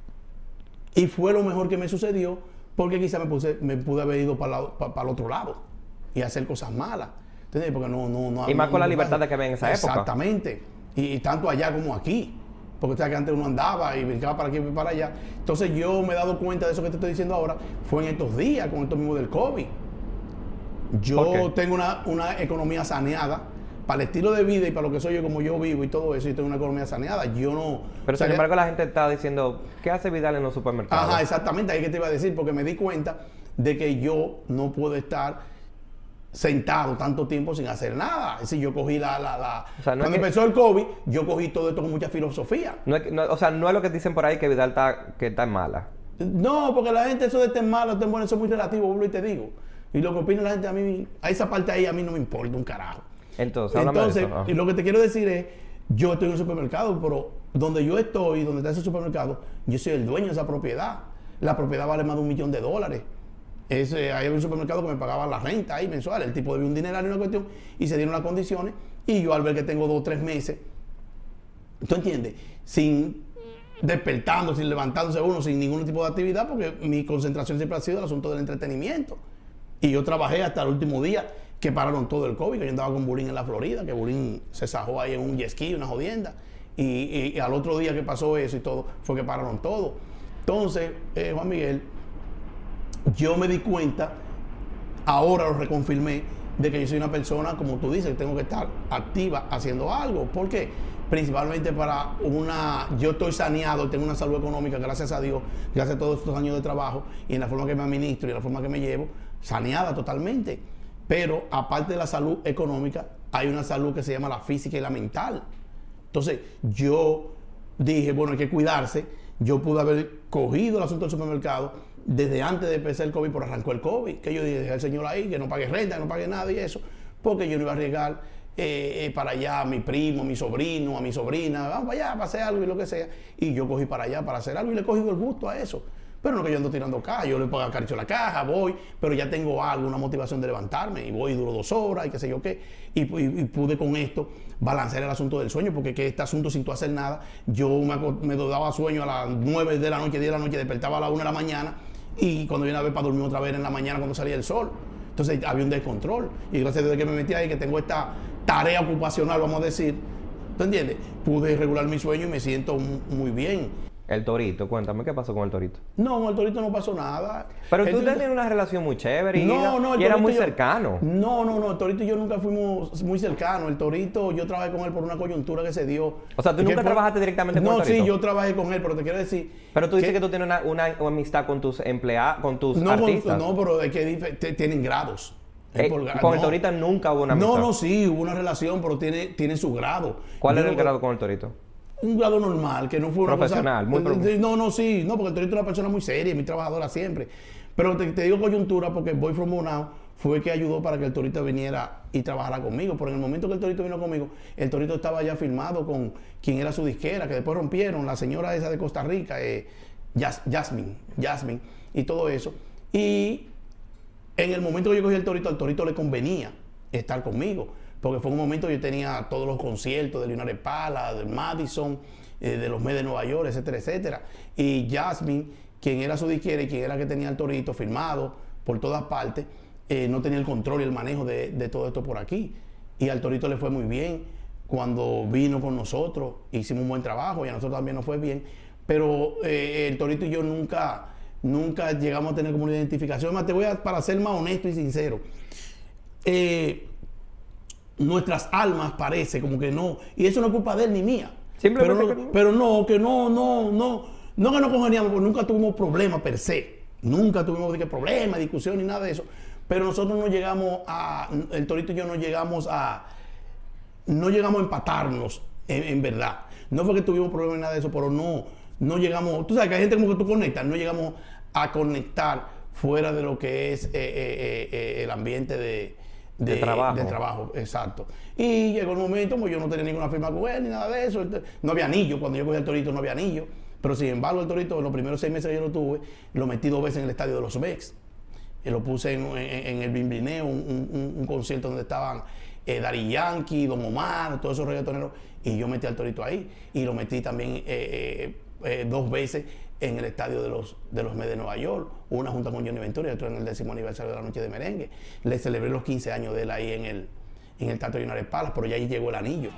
y fue lo mejor que me sucedió porque quizá me pude haber ido para el otro lado y hacer cosas malas. ¿Entendés? Porque y más con la libertad de que había en esa época. Exactamente. Y tanto allá como aquí. Porque usted que antes uno andaba y brincaba para aquí y para allá. Entonces yo me he dado cuenta de eso que te estoy diciendo ahora. Fue en estos días, con esto mismo del COVID. Yo tengo una economía saneada. Para el estilo de vida y para lo que soy yo, como yo vivo y todo eso, yo tengo una economía saneada. Yo no... Pero sin embargo la gente está diciendo, ¿qué hace Vidal en los supermercados? Ajá, exactamente. Ahí que te iba a decir, porque me di cuenta de que yo no puedo estar sentado tanto tiempo sin hacer nada. Es decir, yo cogí o sea, cuando empezó el COVID, yo cogí todo esto con mucha filosofía. O sea, no es lo que dicen por ahí que Vidal está mala. No, porque la gente, eso de estar malo, estar bueno, eso es muy relativo, vuelvo y te digo. Y lo que opina la gente, a mí, a esa parte ahí, a mí no me importa un carajo. Entonces de eso, y lo que te quiero decir es, yo estoy en un supermercado, pero donde yo estoy, donde está ese supermercado, yo soy el dueño de esa propiedad. La propiedad vale más de $1 millón. Ahí había un supermercado que me pagaba la renta ahí mensual. El tipo debía un dineral en una cuestión y se dieron las condiciones. Y yo al ver que tengo 2 o 3 meses, ¿tú entiendes? Sin despertando, sin levantándose uno, sin ningún tipo de actividad, porque mi concentración siempre ha sido el asunto del entretenimiento. Y yo trabajé hasta el último día que pararon todo el COVID, que yo andaba con Bulín en la Florida, que Bulín se sajó ahí en un jet ski, una jodienda. Y al otro día que pasó eso y todo, fue que pararon todo. Entonces, Juan Miguel, yo me di cuenta, ahora lo reconfirmé, de que yo soy una persona, como tú dices, que tengo que estar activa haciendo algo. ¿Por qué? Principalmente yo estoy saneado, tengo una salud económica, gracias a Dios, gracias a todos estos años de trabajo y en la forma que me administro y en la forma que me llevo, saneada totalmente. Pero aparte de la salud económica, hay una salud que se llama la física y la mental. Entonces, yo dije, bueno, hay que cuidarse. Yo pude haber cogido el asunto del supermercado desde antes de empezar el COVID, pero arrancó el COVID. Que yo dije, al señor ahí, que no pague renta, que no pague nada y eso, porque yo no iba a arriesgar para allá a mi primo, a mi sobrino, a mi sobrina, vamos para allá para hacer algo y lo que sea. Y yo cogí para allá para hacer algo y le he cogido el gusto a eso. Pero no que yo ando tirando caja, yo le puedo acariciar la caja, voy, pero ya tengo algo, una motivación de levantarme y voy, duro 2 horas y qué sé yo qué. Y pude con esto balancear el asunto del sueño, porque que este asunto sin tú hacer nada, yo me daba sueño a las 9 de la noche, 10 de la noche, despertaba a las 1 de la mañana y cuando yo iba a ver para dormir otra vez en la mañana cuando salía el sol. Entonces había un descontrol. Y gracias a Dios que me metí ahí, que tengo esta tarea ocupacional, vamos a decir, ¿tú entiendes? Pude regular mi sueño y me siento muy bien. El Torito, cuéntame, ¿qué pasó con el Torito? No, con el Torito no pasó nada. Pero tú tenías una relación muy chévere y era muy cercano. No, el Torito y yo nunca fuimos muy cercanos. El Torito, yo trabajé con él por una coyuntura que se dio. O sea, ¿tú nunca trabajaste directamente con el Torito? No, sí, yo trabajé con él, pero te quiero decir... Pero tú dices que tú tienes una amistad con tus empleados, con tus artistas. No, pero es que tienen grados. Con el Torito nunca hubo una amistad. No, sí, hubo una relación, pero tiene su grado. ¿Cuál era el grado con el Torito? Un grado normal, que no fue una profesional, cosa... muy profesional. No, porque el Torito es una persona muy seria, muy trabajadora siempre. Pero te digo coyuntura porque Boy From Bonao fue que ayudó para que el Torito viniera y trabajara conmigo. Pero en el momento que el Torito vino conmigo, el Torito estaba ya firmado con quien era su disquera, que después rompieron, la señora esa de Costa Rica, Jasmine, y todo eso. Y en el momento que yo cogí el Torito, al Torito le convenía estar conmigo. Porque fue un momento que yo tenía todos los conciertos de Leonardo Pala, del Madison, de los Mets de Nueva York, etcétera, etcétera. Y Jasmine, quien era su disquera y quien era que tenía el Torito firmado por todas partes, no tenía el control y el manejo de todo esto por aquí. Y al Torito le fue muy bien. Cuando vino con nosotros, hicimos un buen trabajo y a nosotros también nos fue bien. Pero el Torito y yo nunca llegamos a tener como una identificación. Además, para ser más honesto y sincero, nuestras almas parece como que no, y eso no es culpa de él ni mía. Pero no que no congeniamos, porque nunca tuvimos problemas per se. Nunca tuvimos problemas, discusión ni nada de eso. Pero nosotros no llegamos el Torito y yo no llegamos a empatarnos en verdad. No fue que tuvimos problemas ni nada de eso, pero no llegamos, tú sabes que hay gente como que tú conectas, no llegamos a conectar fuera de lo que es el ambiente de trabajo, exacto. Y llegó el momento, pues yo no tenía ninguna firma con él ni nada de eso. No había anillo, cuando yo cogí al Torito no había anillo. Pero sin embargo, el Torito, en los primeros 6 meses que yo lo tuve, lo metí 2 veces en el estadio de los Mets. Lo puse en el Bimbineo, un concierto donde estaban Daddy Yankee, Don Omar, todos esos reggaetoneros. Y yo metí al Torito ahí. Y lo metí también 2 veces en el estadio de los Mets de Nueva York, una junta con Johnny Ventura y otra en el 10º aniversario de la Noche de Merengue. Le celebré los 15 años de él ahí en el Teatro Leonardo Pala, pero ya ahí llegó el anillo.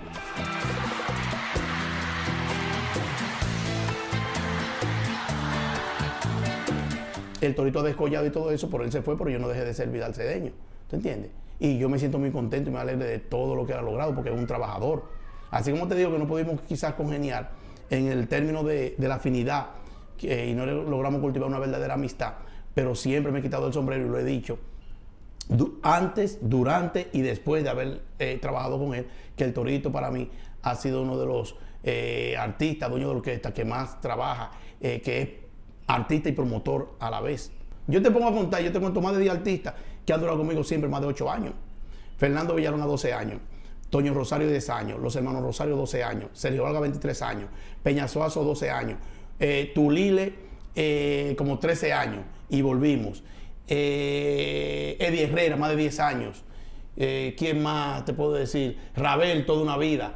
El Torito descollado y todo eso, por él se fue, pero yo no dejé de ser Vidal Cedeño, ¿te entiendes? Y yo me siento muy contento y me alegro de todo lo que ha logrado, porque es un trabajador. Así como te digo que no pudimos quizás congeniar en el término de la afinidad, y no logramos cultivar una verdadera amistad, pero siempre me he quitado el sombrero y lo he dicho antes, durante y después de haber trabajado con él, que el Torito para mí ha sido uno de los artistas, dueño de orquesta que más trabaja, que es artista y promotor a la vez. Yo te pongo a contar, yo te cuento más de 10 artistas que han durado conmigo siempre más de 8 años. Fernando Villalona 12 años, Toño Rosario 10 años, los hermanos Rosario 12 años, Sergio Valga 23 años, Peña Suazo 12 años, Tulile como 13 años y volvimos. Eddie Herrera, más de 10 años. ¿Quién más te puedo decir? Rabel, toda una vida.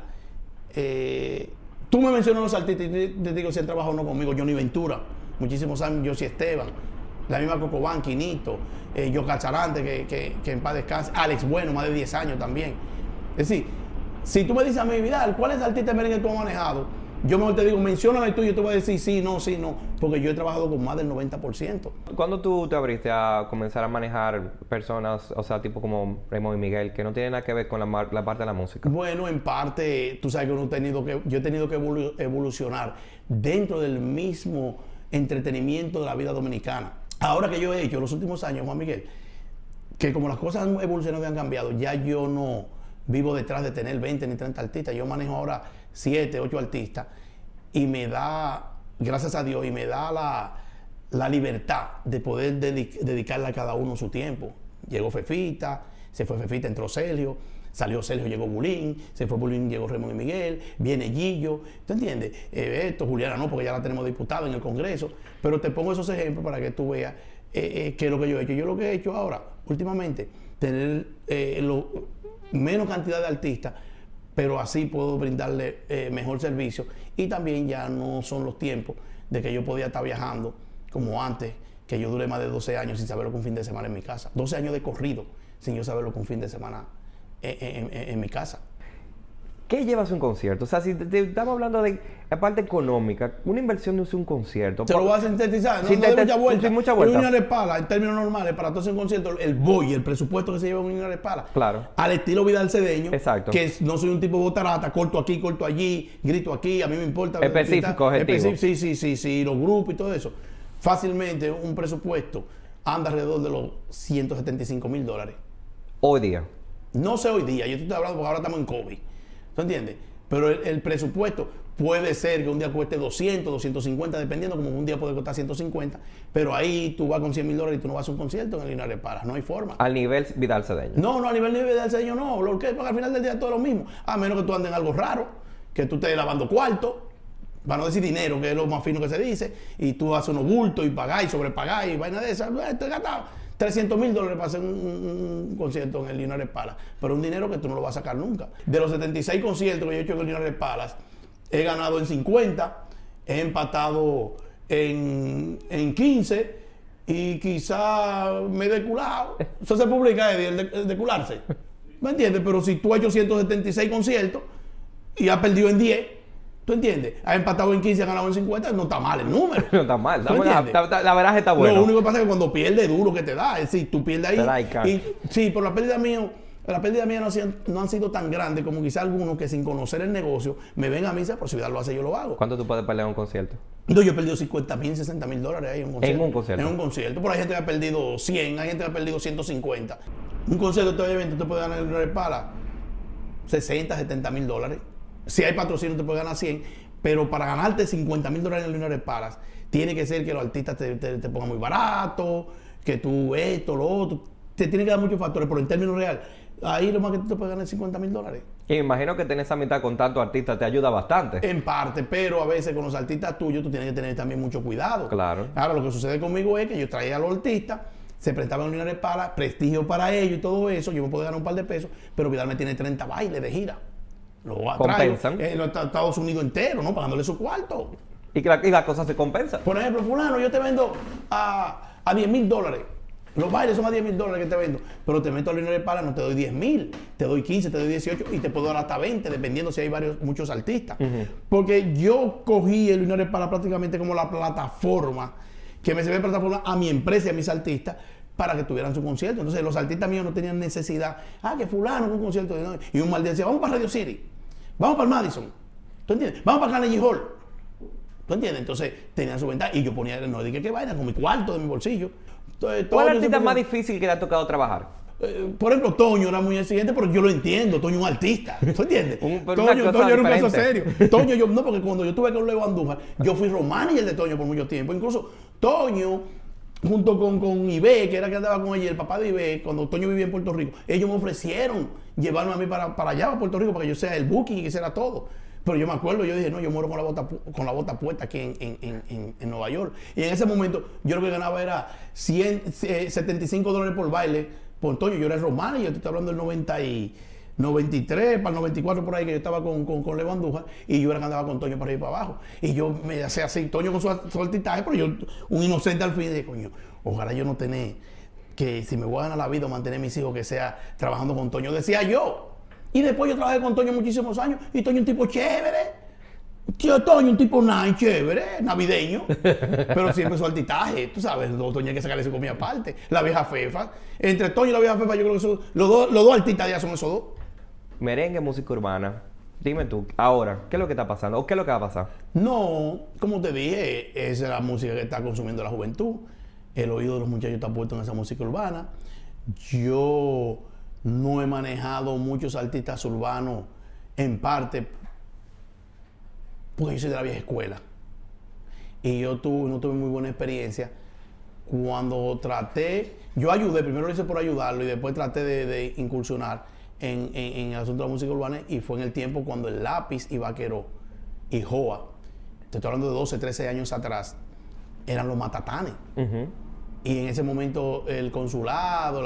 Tú me mencionas los artistas y te digo si han trabajado o no conmigo. Johnny Ventura, muchísimos años. Josie Esteban, la misma Cocobán, Quinito, Yo Cacharante, que en paz descanse. Alex Bueno, más de 10 años también. Es decir, si tú me dices a mí, Vidal, ¿cuál es el artista de merengue que tú has manejado? Yo mejor te digo, mencióname tú y yo te voy a decir sí, no, porque yo he trabajado con más del 90%. ¿Cuándo tú te abriste a comenzar a manejar personas, o sea, tipo como Raymond y Miguel, que no tienen nada que ver con la parte de la música? Bueno, en parte, tú sabes que yo he tenido que evolucionar dentro del mismo entretenimiento de la vida dominicana. Ahora que yo he hecho los últimos años, Juan Miguel, que como las cosas han evolucionado y han cambiado, ya yo no vivo detrás de tener 20 ni 30 artistas. Yo manejo ahora 7, 8 artistas y me da, gracias a Dios, y me da la libertad de poder dedicarle a cada uno su tiempo. Llegó Fefita, se fue Fefita, entró Sergio, salió Sergio, llegó Bulín, se fue Bulín, llegó Raymond y Miguel, viene Gillo, ¿tú entiendes? Juliana no, porque ya la tenemos diputada en el Congreso, pero te pongo esos ejemplos para que tú veas qué es lo que yo he hecho. Yo lo que he hecho ahora, últimamente, tener menos cantidad de artistas, pero así puedo brindarle mejor servicio, y también ya no son los tiempos de que yo podía estar viajando como antes, que yo duré más de 12 años sin saberlo con un fin de semana en mi casa. 12 años de corrido sin yo saberlo con un fin de semana en mi casa. ¿Qué llevas un concierto? O sea, si estamos hablando de la parte económica, una inversión de un concierto. Te lo voy a sintetizar, no doy mucha vuelta. Sin mucha vuelta. Un Pala, en términos normales, para todo ese concierto, el boy, el presupuesto que se lleva un Pala. Claro. Al estilo Vidal Cedeño. Exacto. Que no soy un tipo de botarata, corto aquí, corto allí, grito aquí, a mí me importa. Específico, objetivo. Sí, los grupos y todo eso. Fácilmente un presupuesto anda alrededor de los $175,000. Hoy día. No sé hoy día, yo te estoy hablando porque ahora estamos en COVID. ¿Tú entiendes? Pero el presupuesto puede ser que un día cueste 200, 250, dependiendo, como un día puede costar 150, pero ahí tú vas con $100,000 y tú no vas a un concierto en el Linares Palace, no hay forma. Al nivel Vidal Cedeño. No, a nivel de Vidal Cedeño no, lo que porque al final del día todo es lo mismo, a menos que tú andes en algo raro, que tú estés lavando cuarto, para no decir dinero, que es lo más fino que se dice, y tú haces unos bultos y pagáis, sobrepagáis y vaina de esas, estoy gastado $300,000 para hacer un concierto en el Linares Palace, pero un dinero que tú no lo vas a sacar nunca. De los 76 conciertos que yo he hecho en el Linares Palace, he ganado en 50, he empatado en 15 y quizá me he deculado. Eso se publica, Eddie, el decularse. ¿Me entiendes? Pero si tú has hecho 176 conciertos y has perdido en 10, ¿tú entiendes? Has empatado en 15 y has ganado en 50, no está mal el número. No está mal. La verdad está bueno. Lo único que pasa es que cuando pierdes duro que te da. Es decir, tú pierdes ahí. Sí, pero la pérdida mía no han sido tan grandes como quizá algunos que sin conocer el negocio me ven a mí, esa posibilidad lo hace, yo lo hago. ¿Cuánto tú puedes perder en un concierto? No, yo he perdido $50,000, $60,000 ahí en un concierto. ¿En un concierto? En un concierto. Pero hay gente que ha perdido 100, hay gente que ha perdido 150. Un concierto de todo evento te puede ganar en el Pala $60,000, $70,000. Si hay patrocinio te puede ganar 100, pero para ganarte $50,000 en el Linares Palace, tiene que ser que los artistas te pongan muy barato, que tú esto, lo otro. Te tiene que dar muchos factores, pero en términos reales, ahí lo más que tú te puedes ganar es $50,000. Y me imagino que tener esa mitad con tantos artistas te ayuda bastante. En parte, pero a veces con los artistas tuyos tú tienes que tener también mucho cuidado. Claro. Ahora, lo que sucede conmigo es que yo traía a los artistas, se prestaban en Linares Palace, prestigio para ellos y todo eso, yo me puedo ganar un par de pesos, pero Vidal me tiene 30 bailes de gira. Lo compensan. En los Estados Unidos entero, ¿no? Pagándole su cuarto. Y las cosas se compensan. Por ejemplo, fulano, yo te vendo a $10,000. Los bailes son a $10,000 que te vendo. Pero te meto al Linares Palace, no te doy 10,000, te doy 15, te doy 18 y te puedo dar hasta 20, dependiendo si hay muchos artistas. Porque yo cogí el Linares Palace prácticamente como la plataforma que me sirve de plataforma a mi empresa y a mis artistas para que tuvieran su concierto. Entonces los artistas míos no tenían necesidad, que fulano, un concierto. Y un mal día decía, vamos para Radio City, vamos para el Madison, ¿tú entiendes? Vamos para Carnegie Hall, ¿tú entiendes? Entonces tenían su ventaja y yo ponía, no dije que vaina, con mi cuarto de mi bolsillo. Entonces, ¿cuál artista más difícil que te ha tocado trabajar? Por ejemplo, Toño era muy exigente, pero yo lo entiendo. Toño es un artista, ¿tú entiendes? Toño era un caso serio. Toño, no, porque cuando yo estuve con Leo Andújar, yo fui manager de Toño por mucho tiempo. Incluso Toño, junto con Ibe, que era que andaba con ella, el papá de Ibe, cuando Toño vivía en Puerto Rico, ellos me ofrecieron llevarme a mí para allá, para Puerto Rico, para que yo sea el booking y que hiciera todo. Pero yo me acuerdo, yo dije, no, yo muero con la bota puesta aquí en Nueva York. Y en ese momento, yo lo que ganaba era $75 por baile por Toño. Yo era el romano y yo te estoy hablando del 93, para el 94 por ahí, que yo estaba con Leo Andújar, y yo era que andaba con Toño para arriba y para abajo. Y yo me hacía así, Toño con su artistaje, pero yo, un inocente al fin, dije, coño, ojalá yo no tener que, si me voy a ganar la vida o mantener a mis hijos, que sea trabajando con Toño, decía yo. Y después yo trabajé con Toño muchísimos años, y Toño un tipo chévere. Tío Toño, un tipo nice, chévere, navideño, pero siempre su altitaje, tú sabes, Toño hay que sacarle su comida aparte. La vieja Fefa, entre Toño y la vieja Fefa, yo creo que son, los dos artistas ya son esos dos. Merengue, música urbana. Dime tú, ahora, ¿qué es lo que está pasando? ¿O qué es lo que va a pasar? No, como te dije, esa es la música que está consumiendo la juventud. El oído de los muchachos está puesto en esa música urbana. Yo no he manejado muchos artistas urbanos, en parte porque yo soy de la vieja escuela. Y yo no tuve muy buena experiencia. Cuando yo ayudé, primero lo hice por ayudarlo y después traté de incursionar en el asunto de la música urbana, y fue en el tiempo cuando el Lápiz y Vaqueró y Joa, te estoy hablando de 12, 13 años atrás, eran los matatanes. Y en ese momento el consulado,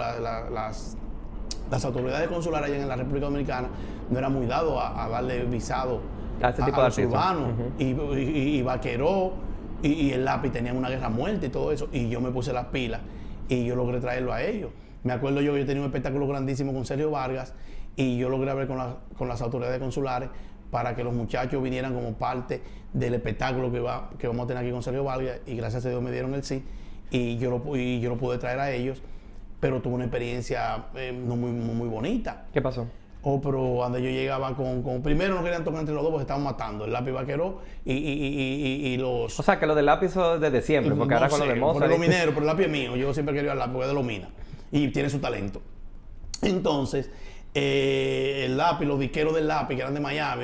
las autoridades consulares allá en la República Dominicana no eran muy dados a darle visado a ese tipo de los urbanos. Y Vaqueró y el lápiz tenían una guerra a muerte y todo eso, y yo me puse las pilas y yo logré traerlo a ellos. Me acuerdo yo que yo tenía un espectáculo grandísimo con Sergio Vargas y yo logré hablar con las autoridades consulares para que los muchachos vinieran como parte del espectáculo que vamos a tener aquí con Sergio Vargas, y gracias a Dios me dieron el sí y yo lo pude traer a ellos, pero tuve una experiencia no muy bonita. ¿Qué pasó? Pero cuando yo llegaba primero no querían tocar entre los dos porque estaban matando el lápiz vaquero y los... O sea, que lo del lápiz es desde siempre, porque ahora con lo de Mozart... Por los mineros, pero el lápiz es mío. Yo siempre quería el lápiz porque es de los minas. Y tiene su talento. Entonces, el lápiz, los disqueros del lápiz, que eran de Miami,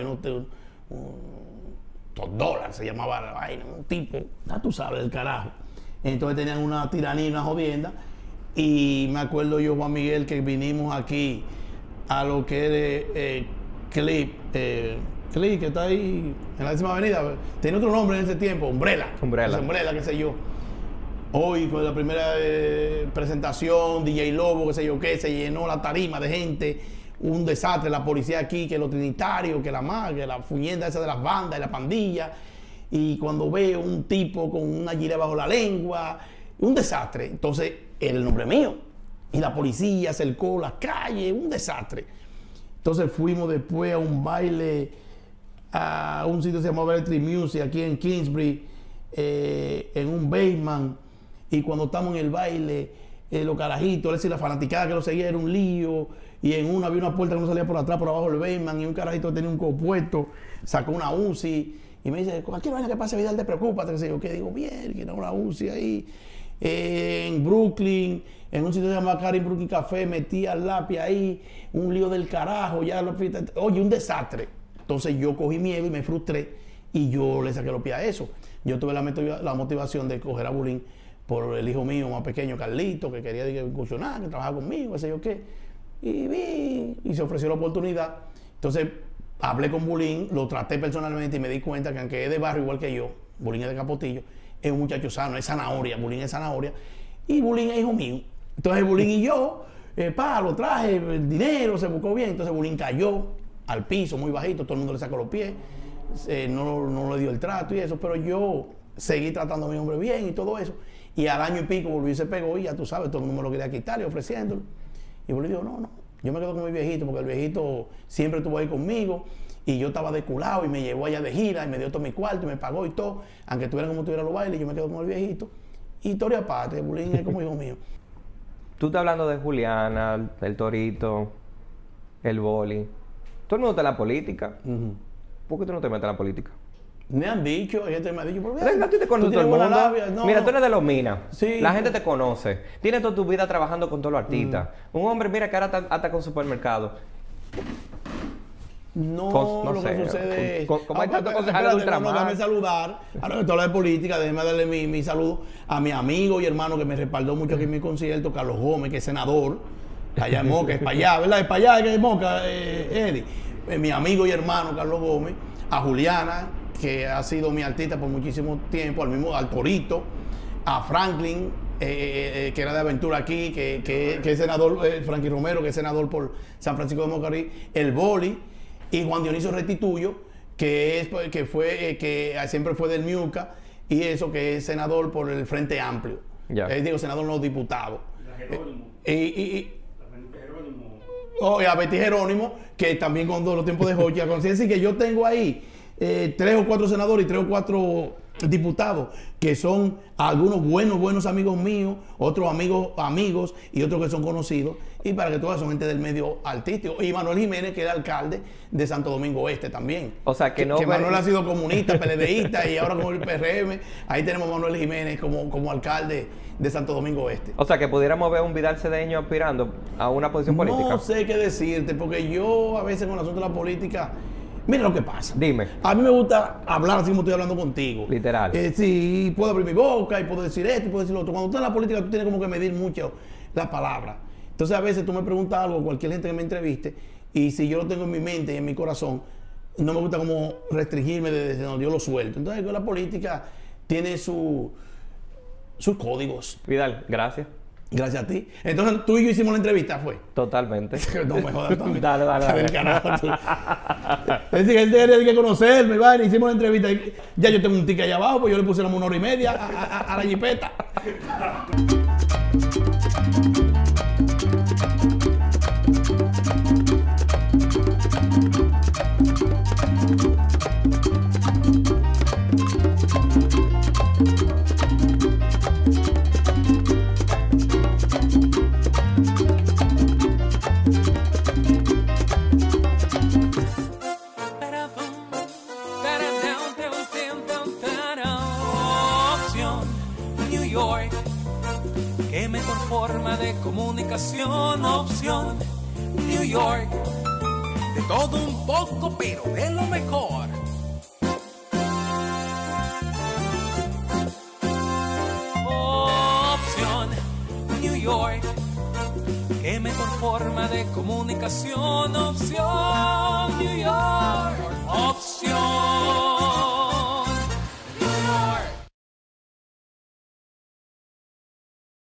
$2 se llamaba la vaina, un tipo, ya tú sabes, del carajo. Entonces tenían una tiranía, una jodienda. Y me acuerdo yo, Juan Miguel, que vinimos aquí a lo que es Clip, que está ahí en la 10ª avenida, tenía otro nombre en ese tiempo, Umbrella, qué sé yo. Hoy con la primera presentación, DJ Lobo, qué sé yo qué, se llenó la tarima de gente, un desastre, la policía aquí, que los trinitarios, que la fuñenda esa de las bandas y la pandilla, y cuando veo un tipo con una gilet bajo la lengua, un desastre. Entonces era el nombre mío. Y la policía cercó las calles, un desastre. Entonces fuimos después a un baile, a un sitio que se llamaba Electric Music, aquí en Kingsbury, en un basement. Y cuando estamos en el baile, los carajitos, es decir, la fanaticada que lo seguía era un lío. Y en una había una puerta que no salía por atrás, por abajo del basement, y un carajito tenía un compuesto, sacó una UCI. Y me dice, cualquier vaina que pase, Vidal, te preocúpate. Que sé yo, que digo, bien, que era una UCI ahí. En Brooklyn, en un sitio que se llama Karin Brooklyn Café, metí al lápiz ahí, un lío del carajo, oye, un desastre. Entonces yo cogí miedo y me frustré y yo le saqué los pies a eso. Yo tuve la motivación de coger a Bulín por el hijo mío más pequeño, Carlito, que quería incursionar, que trabajaba conmigo, qué sé yo qué. Y se ofreció la oportunidad. Entonces hablé con Bulín, lo traté personalmente y me di cuenta que aunque es de barrio igual que yo, Bulín es de Capotillo, es un muchacho sano, es zanahoria, Bulín es zanahoria, y Bulín es hijo mío. Entonces Bulín y yo, lo traje, el dinero, se buscó bien, entonces Bulín cayó al piso muy bajito, todo el mundo le sacó los pies, no le dio el trato y eso, pero yo seguí tratando a mi hombre bien y todo eso, y al año y pico volví y se pegó y ya tú sabes, todo el mundo me lo quería quitar y ofreciéndolo, y Bulín dijo, no, yo me quedo con mi viejito, porque el viejito siempre estuvo ahí conmigo, y yo estaba desculado y me llevó allá de gira y me dio todo mi cuarto y me pagó y todo, aunque tuviera como tuviera los bailes, yo me quedo con el viejito. Y historia aparte, Bulín es como hijo mío. Tú estás hablando de Juliana, el Torito, el boli. Todo el mundo está en la política. ¿Por qué tú no te metes en la política? Me han dicho, hay gente que me ha dicho, pero a ti te conoce todo el mundo. No, mira, tú eres de los Minas. Sí. La gente te conoce. Tienes toda tu vida trabajando con todos los artistas. Un hombre, mira, que ahora está hasta con supermercado. No, lo sé, que sucede es... como hay tantos concejales de ultramar. Déjame saludar, ahora que tú hablas de política, déjame darle mi saludo a mi amigo y hermano que me respaldó mucho aquí en mi concierto, Carlos Gómez, que es senador, allá en Moca, es para allá, ¿verdad? Es para allá, que es Moca, Eddie. Mi amigo y hermano, Carlos Gómez, a Juliana, que ha sido mi artista por muchísimo tiempo, al Torito, a Franklin, que era de Aventura aquí, que es senador, Frankie Romero, que es senador por San Francisco de Macorís, el Boli, y Juan Dionisio Restituyo, que siempre fue del MIUCA, y eso, que es senador por el Frente Amplio. Digo, senador no diputado. Y a Betty Jerónimo, que también con los tiempos de Joya, con decir que yo tengo ahí 3 o 4 senadores y 3 o 4 diputados, que son algunos buenos amigos míos, otros amigos y otros que son conocidos, y para que todas son gente del medio artístico. Y Manuel Jiménez, que era alcalde de Santo Domingo Oeste también. O sea, que Manuel ha sido comunista, PLDista, y ahora con el PRM, ahí tenemos a Manuel Jiménez como alcalde de Santo Domingo Oeste. O sea, que pudiéramos ver un Vidal Cedeño aspirando a una posición política. No sé qué decirte, porque yo a veces con el asunto de la política... Mira lo que pasa. Dime. A mí me gusta hablar así como estoy hablando contigo. Literal. Sí, puedo abrir mi boca y puedo decir esto y puedo decir lo otro. Cuando tú estás en la política, tú tienes como que medir mucho las palabras. Entonces, a veces tú me preguntas algo, cualquier gente que me entreviste, y si yo lo tengo en mi mente y en mi corazón, no me gusta como restringirme de decir, no, yo lo suelto. Entonces, la política tiene sus códigos. Vidal, gracias. Gracias a ti. Entonces tú y yo hicimos la entrevista, ¿fue? Totalmente. No me jodas también. Dale. Del carajo, tú. Es decir, él tenía que conocerme, ¿vale? Hicimos la entrevista. Ya yo tengo un ticket allá abajo, pues yo le puse 1 hora y media a la jipeta. Opción New York, qué mejor forma de comunicación. Opción New York, de todo un poco, pero de lo mejor. Opción New York, qué mejor forma de comunicación. Opción New York.